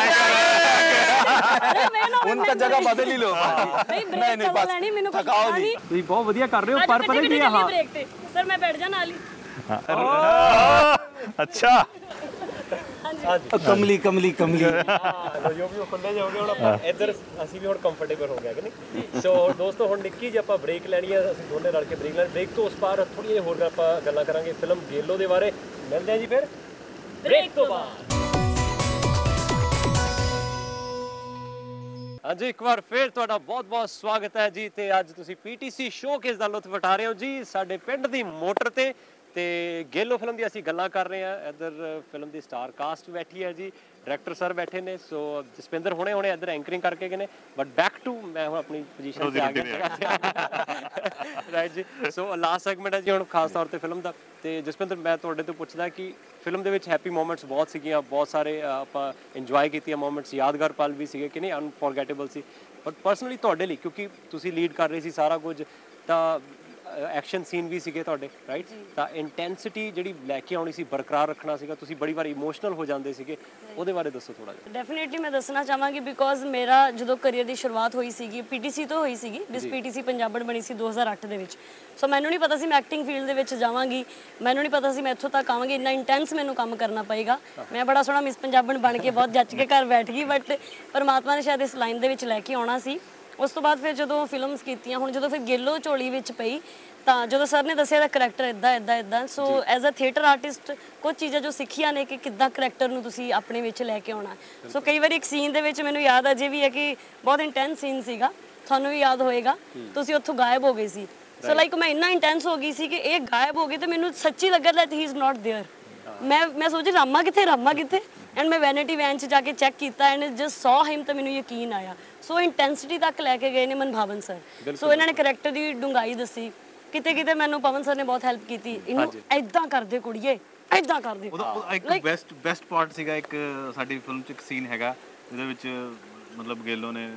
ਐਂਕਰ ਅਰੇ ਮੈਂ ਨਾ उनका जगह बदल ही लो नहीं ब्रेक लेनी ਮੈਨੂੰ ਥਕਾਓ ਨਹੀਂ ਤੁਸੀਂ ਬਹੁਤ ਵਧੀਆ ਕਰ ਰਹੇ ਹੋ ਪਰ ਪਤਾ ਕੀ ਆ, ਹਾਂ ਬ੍ਰੇਕ ਤੇ ਸਰ ਮੈਂ ਬੈਠ ਜਾ ਨਾਲ ਹੀ। ਅੱਛਾ ਕਮਲੀ ਕਮਲੀ ਕਮਲੀ ਹਾਂ ਜੋ ਵੀ ਖੁੱਲੇ ਜਾਓਗੇ ਹੁਣ ਆਪਾਂ ਇੱਧਰ ਅਸੀਂ ਵੀ ਹੁਣ ਕੰਫਰਟੇਬਲ ਹੋ ਗਿਆ ਕਿ ਨਹੀਂ। ਸੋ ਦੋਸਤੋ ਹੁਣ ਨਿੱਕੀ ਜਿਹੀ ਆਪਾਂ ਬ੍ਰੇਕ ਲੈਣੀ ਆ, ਅਸੀਂ ਦੋਨੇ ਰਲ ਕੇ ਬ੍ਰੇਕ ਲੈਣੀ। ਬ੍ਰੇਕ ਤੋਂ ਉਸ ਪਾਰ ਥੋੜ੍ਹੀਆਂ ਜਿਹੀਆਂ ਹੋਰ ਆਪਾਂ ਗੱਲਾਂ ਕਰਾਂਗੇ ਫਿਲਮ ਗੇਲੋ ਦੇ ਬਾਰੇ। ਮਿਲਦੇ ਆ ਜੀ ਫਿਰ ਬ੍ਰੇਕ ਤੋਂ ਬਾਅਦ। ਹਾਂਜੀ ਇੱਕ ਵਾਰ ਫਿਰ ਤੁਹਾਡਾ ਬਹੁਤ ਬਹੁਤ ਸਵਾਗਤ ਹੈ ਜੀ। ਤੇ ਅੱਜ ਤੁਸੀਂ ਪੀਟੀਸੀ ਸ਼ੋਕੇਸ ਦਾ ਲੁਤਫ ਉਠਾ ਰਹੇ ਹੋ ਜੀ ਸਾਡੇ ਪਿੰਡ ਦੀ ਮੋਟਰ ਤੇ ਤੇ ਗੇਲੋ ਫਿਲਮ ਦੀ ਅਸੀਂ ਗੱਲਾਂ ਕਰ ਰਹੇ ਹਾਂ। ਇੱਧਰ ਫਿਲਮ ਦੀ ਸਟਾਰ ਕਾਸਟ ਬੈਠੀ ਹੈ ਜੀ, ਡਾਇਰੈਕਟਰ ਸਰ ਬੈਠੇ ਨੇ। ਸੋ ਜਸਪਿੰਦਰ ਹੁਣੇ ਹੁਣੇ ਇੱਧਰ ਐਂਕਰਿੰਗ ਕਰਕੇ ਗਏ ਨੇ, ਬਟ ਬੈਕ ਟੂ ਮੈਂ ਹੁਣ ਆਪਣੀ ਪੋਜੀਸ਼ਨ ਤੇ ਆ ਗਿਆ ਰਾਈਟ ਜੀ। ਸੋ ਲਾਸਟ ਸੈਗਮੈਂਟ ਹੈ ਜੀ ਹੁਣ ਖਾਸ ਤੌਰ ਤੇ ਫਿਲਮ ਦਾ। ਤੇ ਜਸਪਿੰਦਰ ਮੈਂ ਤੁਹਾਡੇ ਤੋਂ ਪੁੱਛਦਾ ਕਿ ਫਿਲਮ ਦੇ ਵਿੱਚ ਹੈਪੀ ਮੋਮੈਂਟਸ ਬਹੁਤ ਸੀਗੀਆਂ, ਬਹੁਤ ਸਾਰੇ ਆਪਾਂ ਇੰਜੋਏ ਕੀਤੀਆਂ ਮੋਮੈਂਟਸ, ਯਾਦਗਾਰ ਪਲ ਵੀ ਸੀਗੇ ਕਿ ਨਹੀਂ, ਅਨਫੋਰਗੇਟੇਬਲ ਸੀ। ਬਟ ਪਰਸਨਲੀ ਤੁਹਾਡੇ ਲਈ, ਕਿਉਂਕਿ ਤੁਸੀਂ ਲੀਡ ਕਰ ਰਹੇ ਸੀ ਸਾਰਾ ਕੁਝ, ਤਾਂ ਐਕਸ਼ਨ ਸੀਨ ਵੀ ਸੀਗੇ ਤੁਹਾਡੇ ਰਾਈਟ, ਤਾਂ ਇੰਟੈਂਸਿਟੀ ਜਿਹੜੀ ਲੈ ਕੇ ਆਉਣੀ ਸੀ ਬਰਕਰਾਰ ਰੱਖਣਾ ਸੀਗਾ, ਤੁਸੀਂ ਬੜੀ ਵਾਰ ਇਮੋਸ਼ਨਲ ਹੋ ਜਾਂਦੇ ਸੀਗੇ, ਉਹਦੇ ਬਾਰੇ ਦੱਸੋ ਥੋੜਾ ਜਿਹਾ। ਡੈਫੀਨੇਟਲੀ ਮੈਂ ਦੱਸਣਾ ਚਾਹਾਂਗੀ ਬਿਕੋਜ਼ ਮੇਰਾ ਜਦੋਂ ਕਰੀਅਰ ਦੀ ਸ਼ੁਰੂਆਤ ਹੋਈ ਸੀਗੀ ਪੀਟੀਸੀ ਤੋਂ ਹੋਈ ਸੀਗੀ। ਬਿਸ ਪੀਟੀਸੀ ਪੰਜਾਬਣ ਬਣੀ ਸੀ ਦੋ ਹਜ਼ਾਰ ਅੱਠ ਦੇ ਵਿੱਚ। ਸੋ ਮੈਨੂੰ ਨਹੀਂ ਪਤਾ ਸੀ ਮੈਂ ਐਕਟਿੰਗ ਫੀਲਡ ਦੇ ਵਿੱਚ ਜਾਵਾਂਗੀ, ਮੈਨੂੰ ਨਹੀਂ ਪਤਾ ਸੀ ਮੈਂ ਇੱਥੋਂ ਤੱਕ ਆਵਾਂਗੀ, ਇੰਨਾ ਇੰਟੈਂਸ ਮੈਨੂੰ ਕੰਮ ਕਰਨਾ ਪਏਗਾ। ਮੈਂ ਬੜਾ ਸੋਹਣਾ ਮਿਸ ਪੰਜਾਬਣ ਬਣ ਕੇ ਬਹੁਤ ਜੱਜ ਕੇ ਘਰ ਬੈਠ ਗਈ, ਬਟ ਪਰਮਾਤਮਾ ਨੇ ਸ਼ਾਇਦ ਇਸ ਲਾਈਨ ਦੇ ਵਿੱਚ ਲੈ ਕੇ ਆਉਣਾ ਸੀ। ਉਸ ਤੋਂ ਬਾਅਦ ਫਿਰ ਜਦੋਂ ਫਿਲਮਸ ਕੀਤੀਆਂ, ਹੁਣ ਜਦੋਂ ਫਿਰ ਗੇਲੋ ਝੋਲੀ ਵਿੱਚ ਪਈ ਤਾਂ ਜਦੋਂ ਸਰ ਨੇ ਦੱਸਿਆ ਦਾ ਕਰੈਕਟਰ ਇੱਦਾਂ ਇੱਦਾਂ ਇੱਦਾਂ, so as a theatre artist ਕੁਝ ਚੀਜ਼ਾਂ ਜੋ ਸਿੱਖੀਆਂ ਨੇ ਕਿ ਕਿੱਦਾਂ ਕਰੈਕਟਰ ਨੂੰ ਤੁਸੀਂ ਆਪਣੇ ਵਿੱਚ ਲੈ ਕੇ ਆਉਣਾ। ਸੋ ਕਈ ਵਾਰੀ ਇੱਕ ਸੀਨ ਦੇ ਵਿੱਚ ਮੈਨੂੰ ਯਾਦ ਅਜੇ ਵੀ ਹੈ ਕਿ ਬਹੁਤ ਇੰਟੈਂਸ ਸੀਨ ਸੀਗਾ, ਤੁਹਾਨੂੰ ਵੀ ਯਾਦ ਹੋਏਗਾ, ਤੁਸੀਂ ਉੱਥੋਂ ਗਾਇਬ ਹੋ ਗਏ ਸੀ। ਸੋ ਲਾਈਕ ਮੈਂ ਇੰਨਾ ਇੰਟੈਂਸ ਹੋ ਗਈ ਸੀ ਕਿ ਇਹ ਗਾਇਬ ਹੋ ਗਏ ਤੇ ਮੈਨੂੰ ਸੱਚੀ ਲੱਗਾ that he is not there। ਮੈਂ ਮੈਂ ਸੋਚੀ ਰਾਮਾ ਕਿੱਥੇ ਰਾਮਾ ਕਿੱਥੇ ਐਂਡ ਮੈਂ ਵੈਨਿਟੀ ਵੈਨ 'ਚ ਜਾ ਕੇ ਚੈੱਕ ਕੀਤਾ ਐਂਡ ਜਸਟ ਸੌ ਹਿਮ ਤਾਂ ਮੈਨੂੰ ਯਕੀਨ ਆਇਆ। ਸੋ ਇੰਟੈਂਸਿਟੀ ਤੱਕ ਲੈ ਕੇ ਗਏ ਨੇ ਮਨਭਾਵਨ ਸਰ। ਸੋ ਇਹਨਾਂ ਨੇ ਕਰੈਕਟਰ ਦੀ ਡੂੰਘਾਈ ਦੱਸੀ, ਕਿਤੇ ਕਿਤੇ ਮੈਨੂੰ ਪਵਨ ਸਰ ਨੇ ਬਹੁਤ ਹੈਲਪ ਕੀਤੀ, ਇਹਨੂੰ ਐਦਾਂ ਕਰਦੇ ਕੁੜੀਏ ਐਦਾਂ ਕਰਦੇ। ਉਹਦਾ ਇੱਕ ਬੈਸਟ ਬੈਸਟ ਪਾਰਟ ਸੀਗਾ, ਇੱਕ ਸਾਡੀ ਫਿਲਮ 'ਚ ਇੱਕ ਸੀਨ ਹੈਗਾ ਜਿਹਦੇ ਵਿੱਚ ਮਤਲਬ ਗੇਲੋ ਨੇ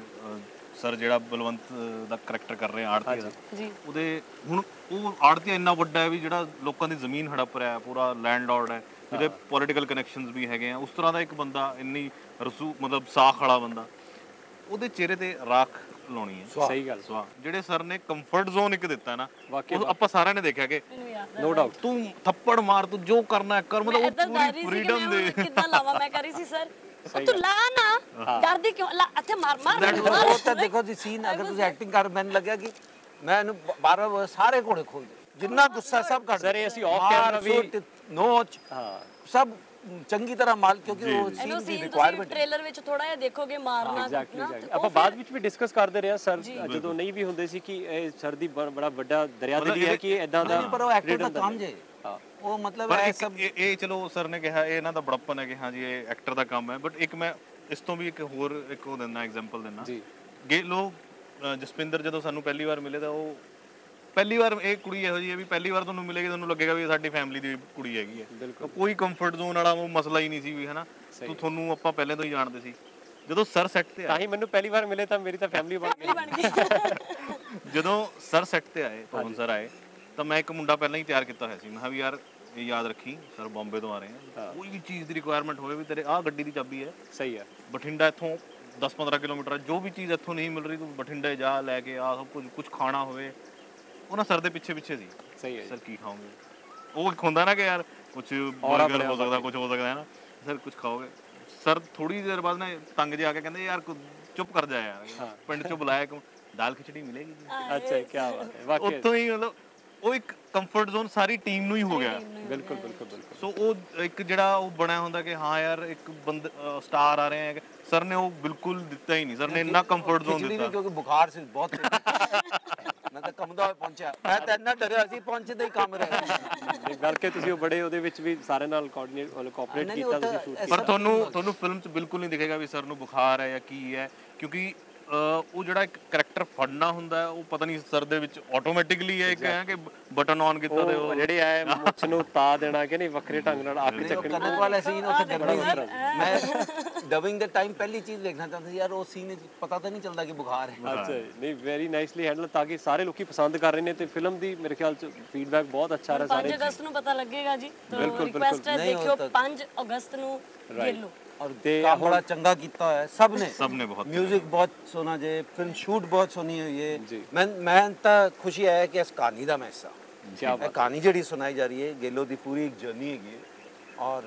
ਸਰ ਜਿਹੜਾ ਬਲਵੰਤ ਦਾ ਕਰੈਕਟਰ ਕਰ ਰਹੇ ਆੜਤੀ ਦਾ, ਉਹਦੇ ਹੁਣ ਉਹ ਆੜਤੀ ਇੰਨਾ ਵੱਡਾ ਹੈ ਵੀ ਜਿਹੜਾ ਲੋਕਾਂ ਦੀ ਜ਼ਮੀਨ ਹੜਪ ਰਿਹਾ, ਪੂਰਾ ਲੈਂਡਲੌਰਡ ਹੈ, ਜਿਹਦੇ ਪੋਲੀਟੀਕਲ ਕਨੈਕਸ਼ਨਸ ਵੀ ਹੈਗੇ ਆ, ਉਸ ਤਰ੍ਹਾਂ ਦਾ ਇੱਕ ਬੰਦਾ, ਇੰਨੀ ਰਸੂ ਮਤਲਬ ਸਾਖ ਵਾਲਾ ਬੰਦਾ, ਉਹਦੇ ਚਿਹਰੇ ਤੇ ਰਾਖ ਲਾਉਣੀ ਹੈ। ਸਹੀ ਗੱਲ, ਸਵਾ ਜਿਹੜੇ ਸਰ ਨੇ ਕੰਫਰਟ ਜ਼ੋਨ ਇੱਕ ਦਿੱਤਾ ਨਾ, ਉਹ ਆਪਾਂ ਸਾਰਿਆਂ ਨੇ ਦੇਖਿਆ ਕਿ ਨੋ ਡਾਊਟ ਤੂੰ ਥੱਪੜ ਮਾਰ, ਤੂੰ ਜੋ ਕਰਨਾ ਕਰ, ਮਤਲਬ ਉਹ ਪੂਰੀ ਫਰੀडम ਦੇ। ਕਿੱਦਾਂ ਲਾਵਾਂ ਮੈਂ ਕਰ ਰਹੀ ਸੀ ਸਰ, ਤੂੰ ਲਾ ਨਾ ਡਰਦੀ ਕਿਉਂ, ਲਾ ਇੱਥੇ ਮਾਰ ਮਾਰ। ਉਹ ਤਾਂ ਦੇਖੋ ਜੀ ਸੀਨ ਅਗਰ ਤੁਸੀਂ ਐਕਟਿੰਗ ਕਰ, ਮੈਨੂੰ ਲੱਗਿਆ ਕਿ ਮੈਂ ਇਹਨੂੰ ਬਾਰਾਂ ਸਾਰੇ ਘੋੜੇ ਖੋਲ ਦੇ, ਜਿੰਨਾ ਗੁੱਸਾ ਸਭ ਕੱਢ ਸਰ। ਅਸੀਂ ਆਫ ਕੈਮਰਾ ਵੀ ਨੋਚ ਸਭ ਚੰਗੀ ਤਰ੍ਹਾਂ ਮਾਲ, ਕਿਉਂਕਿ ਉਹ ਸੀਨ ਦੀ ਰਿਕੁਆਇਰਮੈਂਟ ਟ੍ਰੇਲਰ ਵਿੱਚ ਥੋੜਾ ਜਿਹਾ ਦੇਖੋਗੇ ਮਾਰਨਾ ਐਗਜ਼ੈਕਟਲੀ। ਆਪਾਂ ਬਾਅਦ ਵਿੱਚ ਵੀ ਡਿਸਕਸ ਕਰਦੇ ਰਹੇ ਸਰ, ਜਦੋਂ ਨਹੀਂ ਵੀ ਹੁੰਦੇ ਸੀ ਕਿ ਇਹ ਸਰ ਦੀ ਬੜਾ ਵੱਡਾ ਦਰਿਆ ਦੇ ਲਈ ਹੈ ਕਿ ਇਦਾਂ ਦਾ, ਪਰ ਉਹ ਐਕਟਰ ਦਾ ਕੰਮ ਜੇ ਉਹ ਮਤਲਬ ਇਹ ਸਭ ਇਹ ਚਲੋ ਸਰ ਨੇ ਕਿਹਾ ਇਹ ਇਹਨਾਂ ਦਾ ਬੜਪਨ ਹੈ ਕਿ ਹਾਂ ਜੀ ਇਹ ਐਕਟਰ ਦਾ ਕੰਮ ਹੈ। ਬਟ ਇੱਕ ਮੈਂ ਇਸ ਤੋਂ ਵੀ ਇੱਕ ਹੋਰ ਇੱਕ ਉਹ ਦਿੰਦਾ ਐਗਜ਼ਾਮਪਲ ਦਿੰਦਾ ਜੀ। ਗੇਲੋ ਜਸਪਿੰਦਰ ਜਦੋਂ ਸਾਨੂੰ ਪਹਿਲੀ ਵਾਰ ਮਿਲੇ ਤਾਂ ਉਹ ਪਹਿਲੀ ਵਾਰ, ਇਹ ਕੁੜੀ ਇਹੋ ਜਿਹੀ ਹੈ ਵੀ ਪਹਿਲੀ ਵਾਰ ਤੁਹਾਨੂੰ ਮਿਲੇਗੀ ਤੁਹਾਨੂੰ ਲੱਗੇਗਾ ਵੀ ਸਾਡੀ ਫੈਮਿਲੀ ਦੀ ਕੁੜੀ ਹੈਗੀ ਹੈ, ਕੋਈ ਕੰਫਰਟ ਜ਼ੋਨ ਵਾਲਾ ਉਹ ਮਸਲਾ ਹੀ ਨਹੀਂ ਸੀ ਵੀ ਹਨਾ, ਤੂੰ ਤੁਹਾਨੂੰ ਆਪਾਂ ਪਹਿਲੇ ਤੋਂ ਹੀ ਜਾਣਦੇ ਸੀ। ਜਦੋਂ ਸਰ ਸੈੱਟ ਤੇ ਆਏ, ਤਾਂ ਹੀ ਮੈਨੂੰ ਪਹਿਲੀ ਵਾਰ ਮਿਲੇ ਤਾਂ ਮੇਰੀ ਤਾਂ ਫੈਮਿਲੀ ਬਣ ਗਈ। ਜਦੋਂ ਸਰ ਸੈੱਟ ਤੇ ਆਏ, ਪਵਨ ਸਰ ਆਏ, ਤਾਂ ਮੈਂ ਇੱਕ ਮੁੰਡਾ ਪਹਿਲਾਂ ਹੀ ਤਿਆਰ ਕੀਤਾ ਹੋਇਆ ਸੀ। ਮੈਂ ਕਿਹਾ ਵੀ ਯਾਰ ਇਹ ਯਾਦ ਰੱਖੀ ਸਰ ਬੰਬੇ ਤੋਂ ਆ ਰਹੇ ਆ, ਕੋਈ ਵੀ ਚੀਜ਼ ਦੀ ਰਿਕੁਆਇਰਮੈਂਟ ਹੋਵੇ ਵੀ ਤੇਰੇ ਆਹ ਗੱਡੀ ਦੀ ਚਾਬੀ ਹੈ, ਸਹੀ ਹੈ, ਬਠਿੰਡਾ ਇੱਥੋਂ ਦਸ ਪੰਦਰਾਂ ਕਿਲੋਮੀਟਰ, ਜੋ ਵੀ ਚੀਜ਼ ਇੱਥੋਂ ਨਹੀਂ ਮਿਲ ਰਹੀ ਤੂੰ ਬਠਿੰਡੇ ਜਾ ਲੈ ਕੇ ਆ, ਸਭ ਕੁਝ ਕੁਝ ਖਾਣਾ ਹੋਵੇ। ਉਹਨਾਂ ਸਰ ਦੇ ਪਿੱਛੇ ਪਿੱਛੇ ਸੀ, ਸਹੀ ਹੈ ਸਰ ਕੀ ਖਾਓਗੇ, ਉਹ ਇੱਕ ਹੁੰਦਾ ਨਾ ਕਿ ਯਾਰ ਕੁਝ ਬਰਗਰ ਹੋ ਸਕਦਾ, ਕੁਝ ਹੋ ਸਕਦਾ ਹੈ ਨਾ, ਸਰ ਕੁਝ ਖਾਓਗੇ। ਸਰ ਥੋੜੀ ਦੇਰ ਬਾਅਦ ਨਾ ਤੰਗ ਜਿਹਾ ਆ ਕੇ ਕਹਿੰਦੇ ਯਾਰ ਚੁੱਪ ਕਰ ਜਾ ਯਾਰ, ਪਿੰਡ ਚੋਂ ਬੁਲਾਇਆ ਕਿ ਦਾਲ ਖਿਚੜੀ ਮਿਲੇਗੀ। ਅੱਛਾ ਕੀ ਬਾਤ ਹੈ, ਵਾਕਈ ਉੱਥੋਂ ਹੀ ਮਤਲਬ ਉਹ ਇੱਕ ਕੰਫਰਟ ਜ਼ੋਨ ਸਾਰੀ ਟੀਮ ਨੂੰ ਹੀ ਹੋ ਗਿਆ। ਬਿਲਕੁਲ ਬਿਲਕੁਲ ਬਿਲਕੁਲ। ਸੋ ਉਹ ਇੱਕ ਜਿਹੜਾ ਉਹ ਬਣਿਆ ਹੁੰਦਾ ਕਿ ਹਾਂ ਯਾਰ ਇੱਕ ਬੰਦ ਸਟਾਰ ਆ ਰਹੇ ਹੈ, ਸਰ ਨੇ ਉਹ ਬਿਲਕੁਲ ਦਿੱਤਾ ਹੀ ਨਹੀਂ। ਸਰ ਨੇ ਇੰਨਾ ਕੰਫਰਟ ਜ਼ੋਨ ਦਿੱਤਾ, ਕਿਉਂਕਿ ਬੁਖਾਰ ਸੀ ਬਹੁਤ, ਮੈਂ ਤਾਂ ਕੰਮਦਾ ਹੋਇਆ ਪਹੁੰਚਿਆ, ਮੈਂ ਤਾਂ ਇੰਨਾ ਡਰਿਆ ਸੀ ਪਹੁੰਚਦੇ ਹੀ ਕੰਮ ਰਹਿ ਗਿਆ। ਕਰਕੇ ਤੁਸੀਂ ਉਹ ਬੜੇ ਉਹਦੇ ਵਿੱਚ ਵੀ ਸਾਰੇ ਨਾਲ ਕੋਆਰਡੀਨੇਟ ਕੋਆਪਰੇਟ ਕੀਤਾ ਤੁਸੀਂ ਸ਼ੂਟ। ਪਰ ਤੁਹਾਨੂੰ ਤੁਹਾਨੂੰ ਫਿਲਮ 'ਚ ਬਿਲਕੁਲ ਨਹੀਂ ਦਿਖੇਗਾ ਵੀ ਸਰ ਨੂੰ ਬੁਖਾਰ ਹੈ ਜਾਂ ਕੀ ਹੈ, ਕਿਉਂਕਿ ਉਹ ਜਿਹੜਾ ਇੱਕ ਕਰੈਕਟਰ ਫੜਨਾ ਹੁੰਦਾ ਉਹ ਪਤਾ ਨਹੀਂ ਸਰ ਦੇ ਵਿੱਚ ਆਟੋਮੈਟਿਕਲੀ ਹੈ ਕਿ ਕਿ ਬਟਨ ਆਨ ਕੀਤਾ ਤੇ ਉਹ ਜਿਹੜੇ ਆਏ ਮੁੱਛ ਨੂੰ ਤਾ ਦੇਣਾ ਕਿ ਨਹੀਂ, ਵੱਖਰੇ ਢੰਗ ਨਾਲ ਅੱਖ ਚੱਕਣੀ। ਕਨਕ ਵਾਲਾ ਸੀਨ ਉੱਥੇ ਡਬਿੰਗ, ਮੈਂ ਡਬਿੰਗ ਦੇ ਟਾਈਮ ਪਹਿਲੀ ਚੀਜ਼ ਦੇਖਣਾ ਚਾਹੁੰਦਾ ਸੀ ਯਾਰ ਉਹ ਸੀਨ ਪਤਾ ਤਾਂ ਨਹੀਂ ਚੱਲਦਾ ਕਿ ਬੁਖਾਰ ਹੈ। ਅੱਛਾ ਨਹੀਂ, ਵੈਰੀ ਨਾਈਸਲੀ ਹੈਂਡਲ, ਤਾਂ ਕਿ ਸਾਰੇ ਲੋਕੀ ਪਸੰਦ ਕਰ ਰਹੇ ਨੇ ਤੇ ਫਿਲਮ ਦੀ ਮੇਰੇ ਖਿਆਲ ਚ ਫੀਡਬੈਕ ਬਹੁਤ ਅੱਛਾ ਆ ਰਿਹਾ ਸਾਰੇ। ਪੰਜ ਅਗਸਤ ਨੂੰ ਪਤਾ ਲੱਗੇਗਾ ਜੀ, ਤਾਂ ਰਿਕੁਐਸਟ ਹੈ ਦੇਖਿਓ ਪੰਜ ਅਗਸਤ ਨੂੰ ਗੇਲੋ। ਔਰ ਕੰਮ ਬੜਾ ਚੰਗਾ ਕੀਤਾ ਹੋਇਆ ਸਭ ਨੇ ਸਭ ਨੇ ਬਹੁਤ ਮਿਊਜ਼ਿਕ ਬਹੁਤ ਸੋਹਣਾ ਜੇ ਫਿਲਮ ਸ਼ੂਟ ਬਹੁਤ ਸੋਹਣੀ ਹੋਈ ਹੈ ਮੈਂ ਮੈਂ ਤਾਂ ਖੁਸ਼ੀ ਹੈ ਕਿ ਇਸ ਕਹਾਣੀ ਦਾ ਮੈਂ ਹਿੱਸਾ ਇਹ ਕਹਾਣੀ ਜਿਹੜੀ ਸੁਣਾਈ ਜਾ ਰਹੀ ਹੈ ਗੇਲੋ ਦੀ ਪੂਰੀ ਇੱਕ ਜਰਨੀ ਹੈਗੀ ਹੈ ਔਰ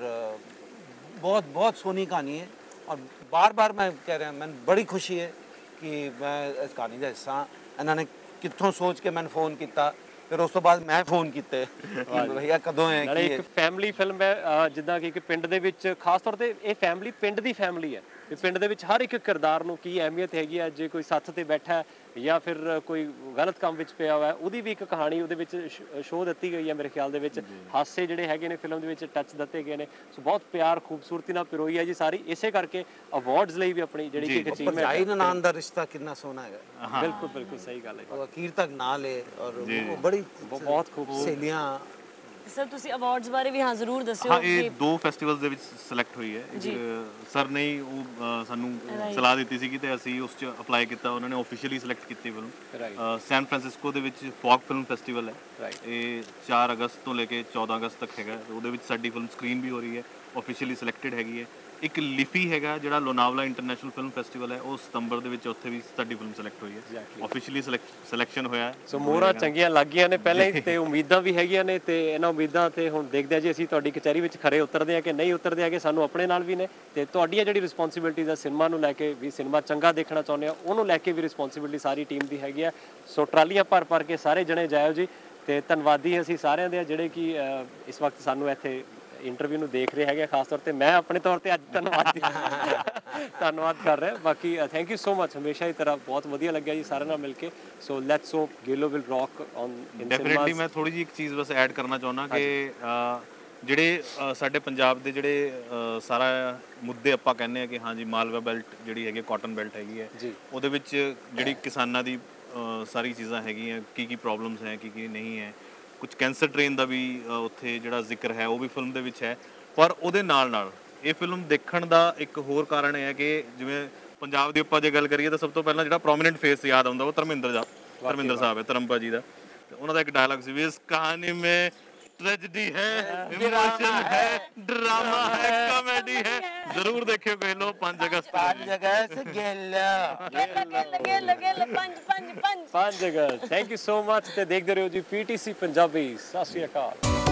ਬਹੁਤ ਬਹੁਤ ਸੋਹਣੀ ਕਹਾਣੀ ਹੈ ਔਰ ਬਾਰ ਬਾਰ ਮੈਂ ਕਹਿ ਰਿਹਾ ਮੈਨੂੰ ਬੜੀ ਖੁਸ਼ੀ ਹੈ ਕਿ ਮੈਂ ਇਸ ਕਹਾਣੀ ਦਾ ਹਿੱਸਾ ਇਹਨਾਂ ਨੇ ਕਿੱਥੋਂ ਸੋਚ ਕੇ ਮੈਨੂੰ ਫੋਨ ਕੀਤਾ ਫਿਰ ਉਸ ਤੋਂ ਬਾਅਦ ਮੈਂ ਫੋਨ ਕੀਤੇ ਕਿ ਭਈਆ ਕਦੋਂ ਹੈ ਨਾਲੇ ਇੱਕ ਫੈਮਿਲੀ ਫਿਲਮ ਹੈ ਜਿੱਦਾਂ ਕਿ ਇੱਕ ਪਿੰਡ ਦੇ ਵਿੱਚ ਖਾਸ ਤੌਰ ਤੇ ਇਹ ਫੈਮਿਲੀ ਪਿੰਡ ਦੀ ਫੈਮਿਲੀ ਹੈ ਤੇ ਪਿੰਡ ਦੇ ਵਿੱਚ ਹਰ ਇੱਕ ਕਿਰਦਾਰ ਨੂੰ ਕੀ ਅਹਿਮੀਅਤ ਹੈਗੀ ਹੈ ਜੇ ਕੋਈ ਸੱਥ ਤੇ ਬੈਠਾ ਜਾਂ ਫਿਰ ਕੋਈ ਗਲਤ ਕੰਮ ਵਿੱਚ ਪਿਆ ਹੋਇਆ ਉਹਦੀ ਵੀ ਇੱਕ ਕਹਾਣੀ ਉਹਦੇ ਵਿੱਚ ਸ਼ੋਅ ਦਿੱਤੀ ਗਈ ਹੈ ਮੇਰੇ ਖਿਆਲ ਦੇ ਵਿੱਚ ਹਾਸੇ ਜਿਹੜੇ ਹੈਗੇ ਨੇ ਫਿਲਮ ਦੇ ਵਿੱਚ ਟੱਚ ਦਿੱਤੇ ਗਏ ਨੇ ਸੋ ਬਹੁਤ ਪਿਆਰ ਖੂਬਸੂਰਤੀ ਨਾਲ ਪਿਰੋਈ ਹੈ ਜੀ ਸਾਰੀ ਇਸੇ ਕਰਕੇ ਅਵਾਰਡਸ ਲਈ ਵੀ ਆਪਣੀ ਜਿਹੜੀ ਕਿ ਅਚੀਵਮੈਂਟ ਹੈ ਭਾਈ ਨਾਨ ਦਾ ਰਿਸ਼ਤਾ ਕਿੰਨਾ ਸੋਹਣਾ ਹੈਗਾ ਬਿਲਕੁਲ ਬਿਲਕੁਲ ਸਹੀ ਗੱਲ ਹੈ ਉਹ ਅਖੀਰ ਤੱਕ ਨਾ ਲੈ ਔਰ ਉਹ ਬੜੀ ਬਹੁਤ ਖੂਬਸੂਰਤ ਸਹੇਲੀਆਂ ਸਰ ਤੁਸੀਂ ਅਵਾਰਡਸ ਬਾਰੇ ਵੀ ਹਾਂ ਜ਼ਰੂਰ ਦੱਸਿਓ ਹਾਂ ਇਹ ਦੋ ਫੈਸਟੀਵਲਸ ਦੇ ਵਿੱਚ ਸਿਲੈਕਟ ਹੋਈ ਹੈ ਸਰ ਨੇ ਉਹ ਸਾਨੂੰ ਸਲਾਹ ਦਿੱਤੀ ਸੀ ਤੇ ਅਸੀਂ ਉਸ 'ਚ ਅਪਲਾਈ ਕੀਤਾ ਉਹਨਾਂ ਨੇ ਆਫੀਸ਼ੀਅਲੀ ਸਿਲੈਕਟ ਕੀਤੀ ਫਿਲਮ ਸੈਨ ਫ੍ਰਾਂਸਿਸਕੋ ਦੇ ਵਿੱਚ ਫੌਗ ਫਿਲਮ ਫੈਸਟੀਵਲ ਹੈ ਇਹ ਚਾਰ ਅਗਸਤ ਤੋਂ ਲੈ ਕੇ ਚੌਦਾਂ ਅਗਸਤ ਤੱਕ ਹੈਗਾ ਉਹਦੇ ਵਿੱਚ ਸਾਡੀ ਫਿਲਮ ਸਕਰੀਨ ਵੀ ਹੋ ਰਹੀ ਹੈ ਆਫੀਸ਼ੀਅਲੀ ਸਿਲੈਕਟਡ ਹੈਗੀ ਹੈ ਇੱਕ ਲਿਫੀ ਹੈਗਾ ਜਿਹੜਾ ਲੋਨਾਵਲਾ ਇੰਟਰਨੈਸ਼ਨਲ ਫਿਲਮ ਫੈਸਟੀਵਲ ਹੈ ਉਹ ਸਤੰਬਰ ਦੇ ਵਿੱਚ ਉੱਥੇ ਵੀ ਸਾਡੀ ਫਿਲਮ ਸਿਲੈਕਟ ਹੋਈ ਹੈ ਆਫੀਸ਼ੀਅਲੀ ਸਿਲੈਕਸ਼ਨ ਹੋਇਆ ਸੋ ਮੋਹਰਾਂ ਚੰਗੀਆਂ ਲੱਗ ਗਈਆਂ ਨੇ ਪਹਿਲਾਂ ਹੀ ਤੇ ਉਮੀਦਾਂ ਵੀ ਹੈਗੀਆਂ ਨੇ ਤੇ ਇਹਨਾਂ ਉਮੀਦਾਂ ਤੇ ਹੁਣ ਦੇਖਦੇ ਆ ਜੀ ਅਸੀਂ ਤੁਹਾਡੀ ਕਚਹਿਰੀ ਵਿੱਚ ਖਰੇ ਉਤਰਦੇ ਆ ਕਿ ਨਹੀਂ ਉਤਰਦੇ ਆ ਕਿ ਸਾਨੂੰ ਆਪਣੇ ਨਾਲ ਵੀ ਨੇ ਤੇ ਤੁਹਾਡੀਆਂ ਜਿਹੜੀ ਰਿਸਪੌਂਸਿਬਿਲਟੀਜ਼ ਆ ਸਿਨੇਮਾ ਨੂੰ ਲੈ ਕੇ ਵੀ ਸਿਨੇਮਾ ਚੰਗਾ ਦੇਖਣਾ ਚਾਹੁੰਦੇ ਆ ਉਹਨੂੰ ਲੈ ਕੇ ਵੀ ਰਿਸਪੌਂਸਿਬਿਲਟੀ ਸਾਰੀ ਟੀਮ ਦੀ ਹੈਗੀ ਆ ਸੋ ਟਰਾਲੀਆਂ ਭਰ ਭਰ ਕੇ ਸਾਰੇ ਜਣੇ ਜਾਇਓ ਜੀ ਤੇ ਧੰਨਵਾਦੀ ਅਸੀਂ ਸਾਰਿਆਂ ਦੇ ਜਿਹੜੇ ਕਿ ਇਸ ਵਕਤ ਸਾਨੂੰ ਇੱਥੇ ਇੰਟਰਵਿਊ ਨੂੰ ਦੇਖ ਰਹੇ ਹੈਗੇ ਖਾਸ ਤੌਰ ਤੇ ਮੈਂ ਆਪਣੇ ਤੌਰ ਤੇ ਅੱਜ ਧੰਨਵਾਦ ਧੰਨਵਾਦ ਕਰ ਰਿਹਾ ਬਾਕੀ ਥੈਂਕ ਯੂ ਸੋ ਮਚ ਹਮੇਸ਼ਾ ਹੀ ਤਰ੍ਹਾਂ ਬਹੁਤ ਵਧੀਆ ਲੱਗਿਆ ਜੀ ਸਾਰਿਆਂ ਨਾਲ ਮਿਲ ਕੇ so let's hope Gelo will rock on in definitely ਮੈਂ ਥੋੜੀ ਜਿਹੀ ਇੱਕ ਚੀਜ਼ ਬਸ ਐਡ ਕਰਨਾ ਚਾਹੁੰਦਾ ਕਿ ਜਿਹੜੇ ਸਾਡੇ ਪੰਜਾਬ ਦੇ ਜਿਹੜੇ ਸਾਰਾ ਮੁੱਦੇ ਆਪਾਂ ਕਹਿੰਦੇ ਆ ਕਿ ਹਾਂਜੀ ਮਾਲਵਾ ਬੈਲਟ ਜਿਹੜੀ ਹੈਗੀ ਕਾਟਨ ਬੈਲਟ ਹੈਗੀ ਹੈ ਉਹਦੇ ਵਿੱਚ ਜਿਹੜੀ ਕਿਸਾਨਾਂ ਦੀ ਸਾਰੀ ਚੀਜ਼ਾਂ ਹੈਗੀਆਂ ਕੀ ਕੀ ਪ੍ਰੋਬਲਮਸ ਹੈ ਕੀ ਕੀ ਨਹੀਂ ਹੈ ਕੁਝ ਕੈਂਸਰ ਟ੍ਰੇਨ ਦਾ ਵੀ ਉੱਥੇ ਜਿਹੜਾ ਜ਼ਿਕਰ ਹੈ ਉਹ ਵੀ ਫਿਲਮ ਦੇ ਵਿੱਚ ਹੈ ਪਰ ਉਹਦੇ ਨਾਲ ਨਾਲ ਇਹ ਫਿਲਮ ਦੇਖਣ ਦਾ ਇੱਕ ਹੋਰ ਕਾਰਨ ਇਹ ਹੈ ਕਿ ਜਿਵੇਂ ਪੰਜਾਬ ਦੀ ਆਪਾਂ ਜੇ ਗੱਲ ਕਰੀਏ ਤਾਂ ਸਭ ਤੋਂ ਪਹਿਲਾਂ ਜਿਹੜਾ ਪ੍ਰੋਮੀਨੈਂਟ ਫੇਸ ਯਾਦ ਆਉਂਦਾ ਉਹ ਧਰਮਿੰਦਰ ਦਾ ਧਰਮਿੰਦਰ ਸਾਹਿਬ ਹੈ ਧਰਮਪਾ ਜੀ ਦਾ ਉਹਨਾਂ ਦਾ ਇੱਕ ਡਾਇਲੌਗ ਸੀ ਵੀ ਇਸ ਕਹਾਣੀ ਮੇ ट्रेजेडी है इमोशन है ड्रामा है कॉमेडी है जरूर देखियो गेलो पांच अगस्त पांच अगस्त गेलो गेलो गेलो गेलो पांच पांच पांच पांच अगस्त थैंक यू सो मच ते देखते रहो जी पीटीसी पंजाबी सत श्री अकाल।